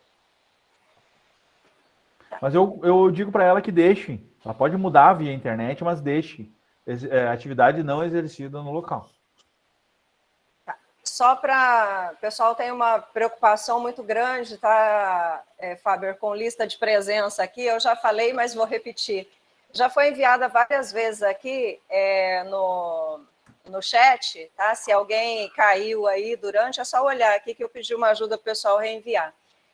Mas eu, eu digo para ela que deixe. Ela pode mudar via internet, mas deixe é, atividade não exercida no local. Só para... O pessoal tem uma preocupação muito grande, tá, é, Faber, com lista de presença aqui. Eu já falei, mas vou repetir. já foi enviada várias vezes aqui é, no, no chat, tá? Se alguém caiu aí durante, é só olhar aqui que eu pedi uma ajuda para o pessoal reenviar.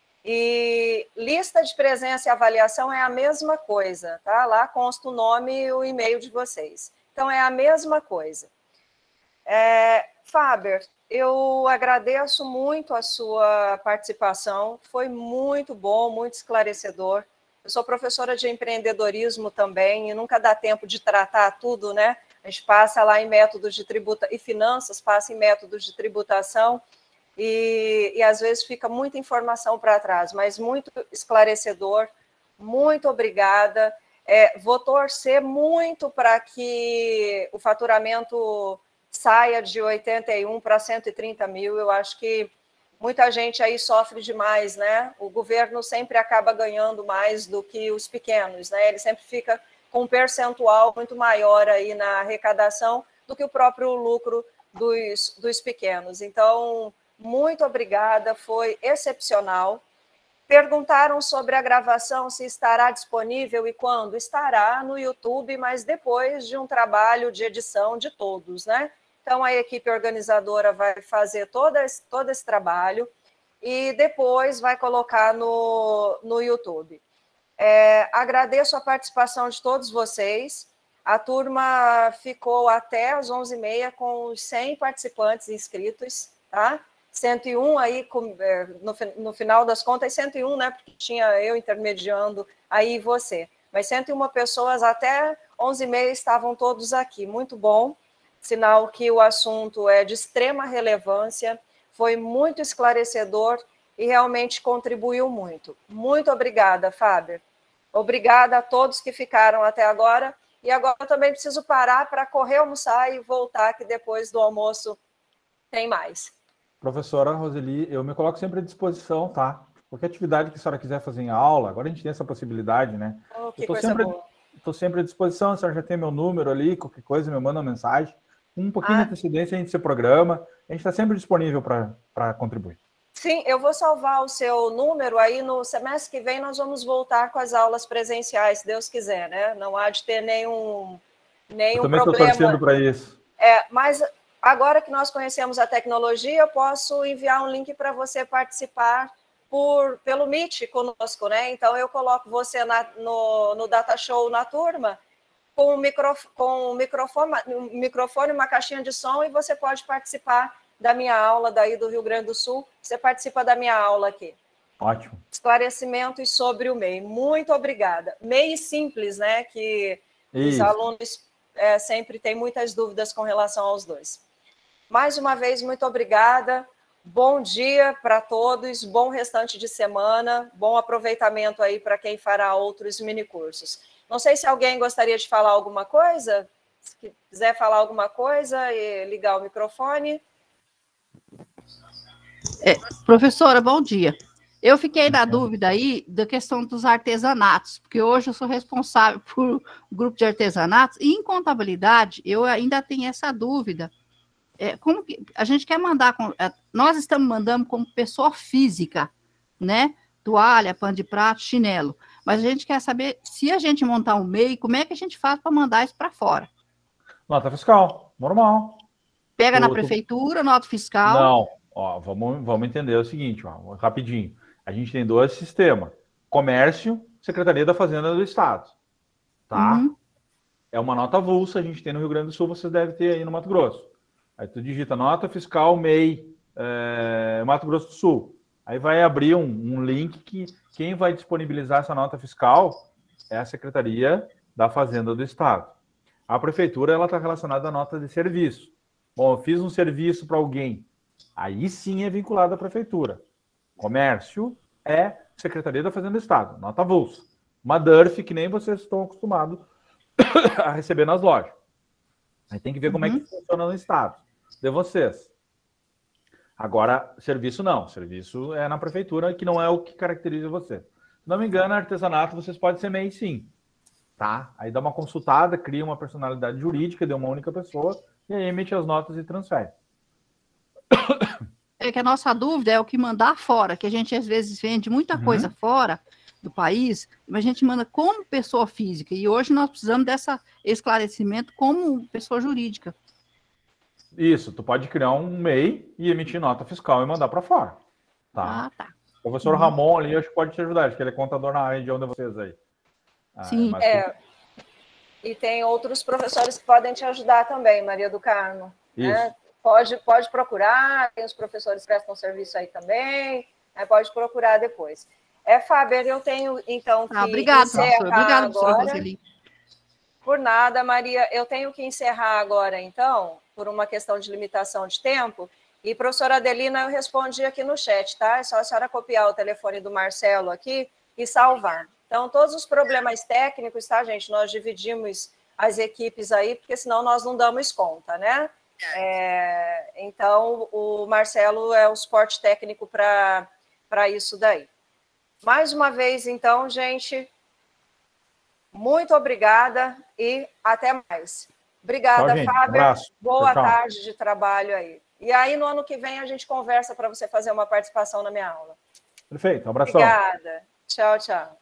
E lista de presença e avaliação é a mesma coisa, tá? Lá consta o nome e o e-mail de vocês. Então, é a mesma coisa. É, Faber, eu agradeço muito a sua participação, foi muito bom, muito esclarecedor. Eu sou professora de empreendedorismo também, e nunca dá tempo de tratar tudo, né? A gente passa lá em métodos de tributa e finanças, passa em métodos de tributação, e, e às vezes fica muita informação para trás, mas muito esclarecedor, muito obrigada. É, vou torcer muito para que o faturamento saia de oitenta e um para cento e trinta mil. Eu acho que muita gente aí sofre demais, né? O governo sempre acaba ganhando mais do que os pequenos, né? Ele sempre fica com um percentual muito maior aí na arrecadação do que o próprio lucro dos, dos pequenos. Então, muito obrigada, foi excepcional. Perguntaram sobre a gravação, se estará disponível e quando. Estará no YouTube, mas depois de um trabalho de edição de todos, né? Então, a equipe organizadora vai fazer todo esse, todo esse trabalho e depois vai colocar no, no YouTube. É, agradeço a participação de todos vocês. A turma ficou até às onze e meia com os cem participantes inscritos, tá? cento e um aí, no, no final das contas, cento e um, né? Porque tinha eu intermediando aí você. Mas cento e uma pessoas até onze e meia estavam todos aqui. Muito bom. Sinal que o assunto é de extrema relevância, foi muito esclarecedor e realmente contribuiu muito. Muito obrigada, Fábio. Obrigada a todos que ficaram até agora. E agora eu também preciso parar para correr almoçar e voltar, que depois do almoço tem mais. Professora Roseli, eu me coloco sempre à disposição, tá? Qualquer atividade que a senhora quiser fazer em aula, agora a gente tem essa possibilidade, né? Oh, que eu estou coisa sempre, boa. Estou sempre à disposição, a senhora já tem meu número ali, qualquer coisa, me manda uma mensagem. Um pouquinho Ah. de antecedência a gente se programa, a gente está sempre disponível para contribuir. Sim, eu vou salvar o seu número aí. No semestre que vem nós vamos voltar com as aulas presenciais, se Deus quiser, né? Não há de ter nenhum, nenhum eu também problema. estou torcendo para isso. É, mas agora que nós conhecemos a tecnologia, eu posso enviar um link para você participar por, pelo Meet conosco, né? Então eu coloco você na, no, no Data Show na turma, com um micro, com um microfone, um microfone, uma caixinha de som, e você pode participar da minha aula daí do Rio Grande do Sul. Você participa da minha aula aqui. Ótimo. Esclarecimentos sobre o M E I. Muito obrigada. M E I simples, né? Que Isso. Os alunos é, sempre têm muitas dúvidas com relação aos dois. Mais uma vez, muito obrigada. Bom dia para todos, bom restante de semana, bom aproveitamento aí para quem fará outros minicursos. Não sei se alguém gostaria de falar alguma coisa. Se quiser falar alguma coisa e ligar o microfone. É, professora, bom dia. Eu fiquei na dúvida aí da questão dos artesanatos, porque hoje eu sou responsável por grupo de artesanatos, e em contabilidade eu ainda tenho essa dúvida. É, como que a gente quer mandar, com, nós estamos mandando como pessoa física, né? Toalha, pano de prato, chinelo. Mas a gente quer saber, se a gente montar um M E I, como é que a gente faz para mandar isso para fora? Nota fiscal, normal. Pega tu, na prefeitura, tu... nota fiscal? Não, ó, vamos, vamos entender o seguinte, ó, rapidinho. A gente tem dois sistemas. Comércio, Secretaria da Fazenda do Estado. Tá? Uhum. É uma nota avulsa, a gente tem no Rio Grande do Sul, você deve ter aí no Mato Grosso. Aí tu digita nota fiscal M E I, é, Mato Grosso do Sul. Aí vai abrir um, um link que quem vai disponibilizar essa nota fiscal é a Secretaria da Fazenda do Estado. A Prefeitura ela está relacionada à nota de serviço. Bom, eu fiz um serviço para alguém. Aí sim é vinculado à Prefeitura. Comércio é Secretaria da Fazenda do Estado, nota avulsa. Uma D U R F que nem vocês estão acostumados a receber nas lojas. Aí tem que ver como uhum. é que funciona no Estado de vocês. Agora, serviço não. Serviço é na prefeitura, que não é o que caracteriza você. Se não me engano, artesanato, vocês podem ser M E I sim. Tá? Aí dá uma consultada, cria uma personalidade jurídica de uma única pessoa e aí emite as notas e transfere. É que a nossa dúvida é o que mandar fora, que a gente às vezes vende muita uhum. coisa fora, do país, a gente manda como pessoa física, e hoje nós precisamos desse esclarecimento como pessoa jurídica. Isso, tu pode criar um M E I e emitir nota fiscal e mandar para fora. Tá? Ah, tá. O professor uhum. Ramon ali, acho que pode te ajudar, acho que ele é contador na área de onde vocês aí. Ah, Sim. É, tu... E tem outros professores que podem te ajudar também, Maria do Carmo. Isso. Né? Pode, pode procurar, tem os professores que prestam serviço aí também, né? Pode procurar depois. É, Fábio, eu tenho, então, que ah, obrigado, encerrar obrigado, agora. Roseli. Por nada, Maria, eu tenho que encerrar agora, então, por uma questão de limitação de tempo, e, professora Adelina, eu respondi aqui no chat, tá? É só a senhora copiar o telefone do Marcelo aqui e salvar. Então, todos os problemas técnicos, tá, gente? Nós dividimos as equipes aí, porque senão nós não damos conta, né? É, então, o Marcelo é o suporte técnico para para isso daí. Mais uma vez, então, gente, muito obrigada e até mais. Obrigada, tchau, Fábio. Abraço. Boa tchau, tarde de trabalho aí. E aí, no ano que vem, a gente conversa para você fazer uma participação na minha aula. Perfeito, abração. Obrigada. Tchau, tchau.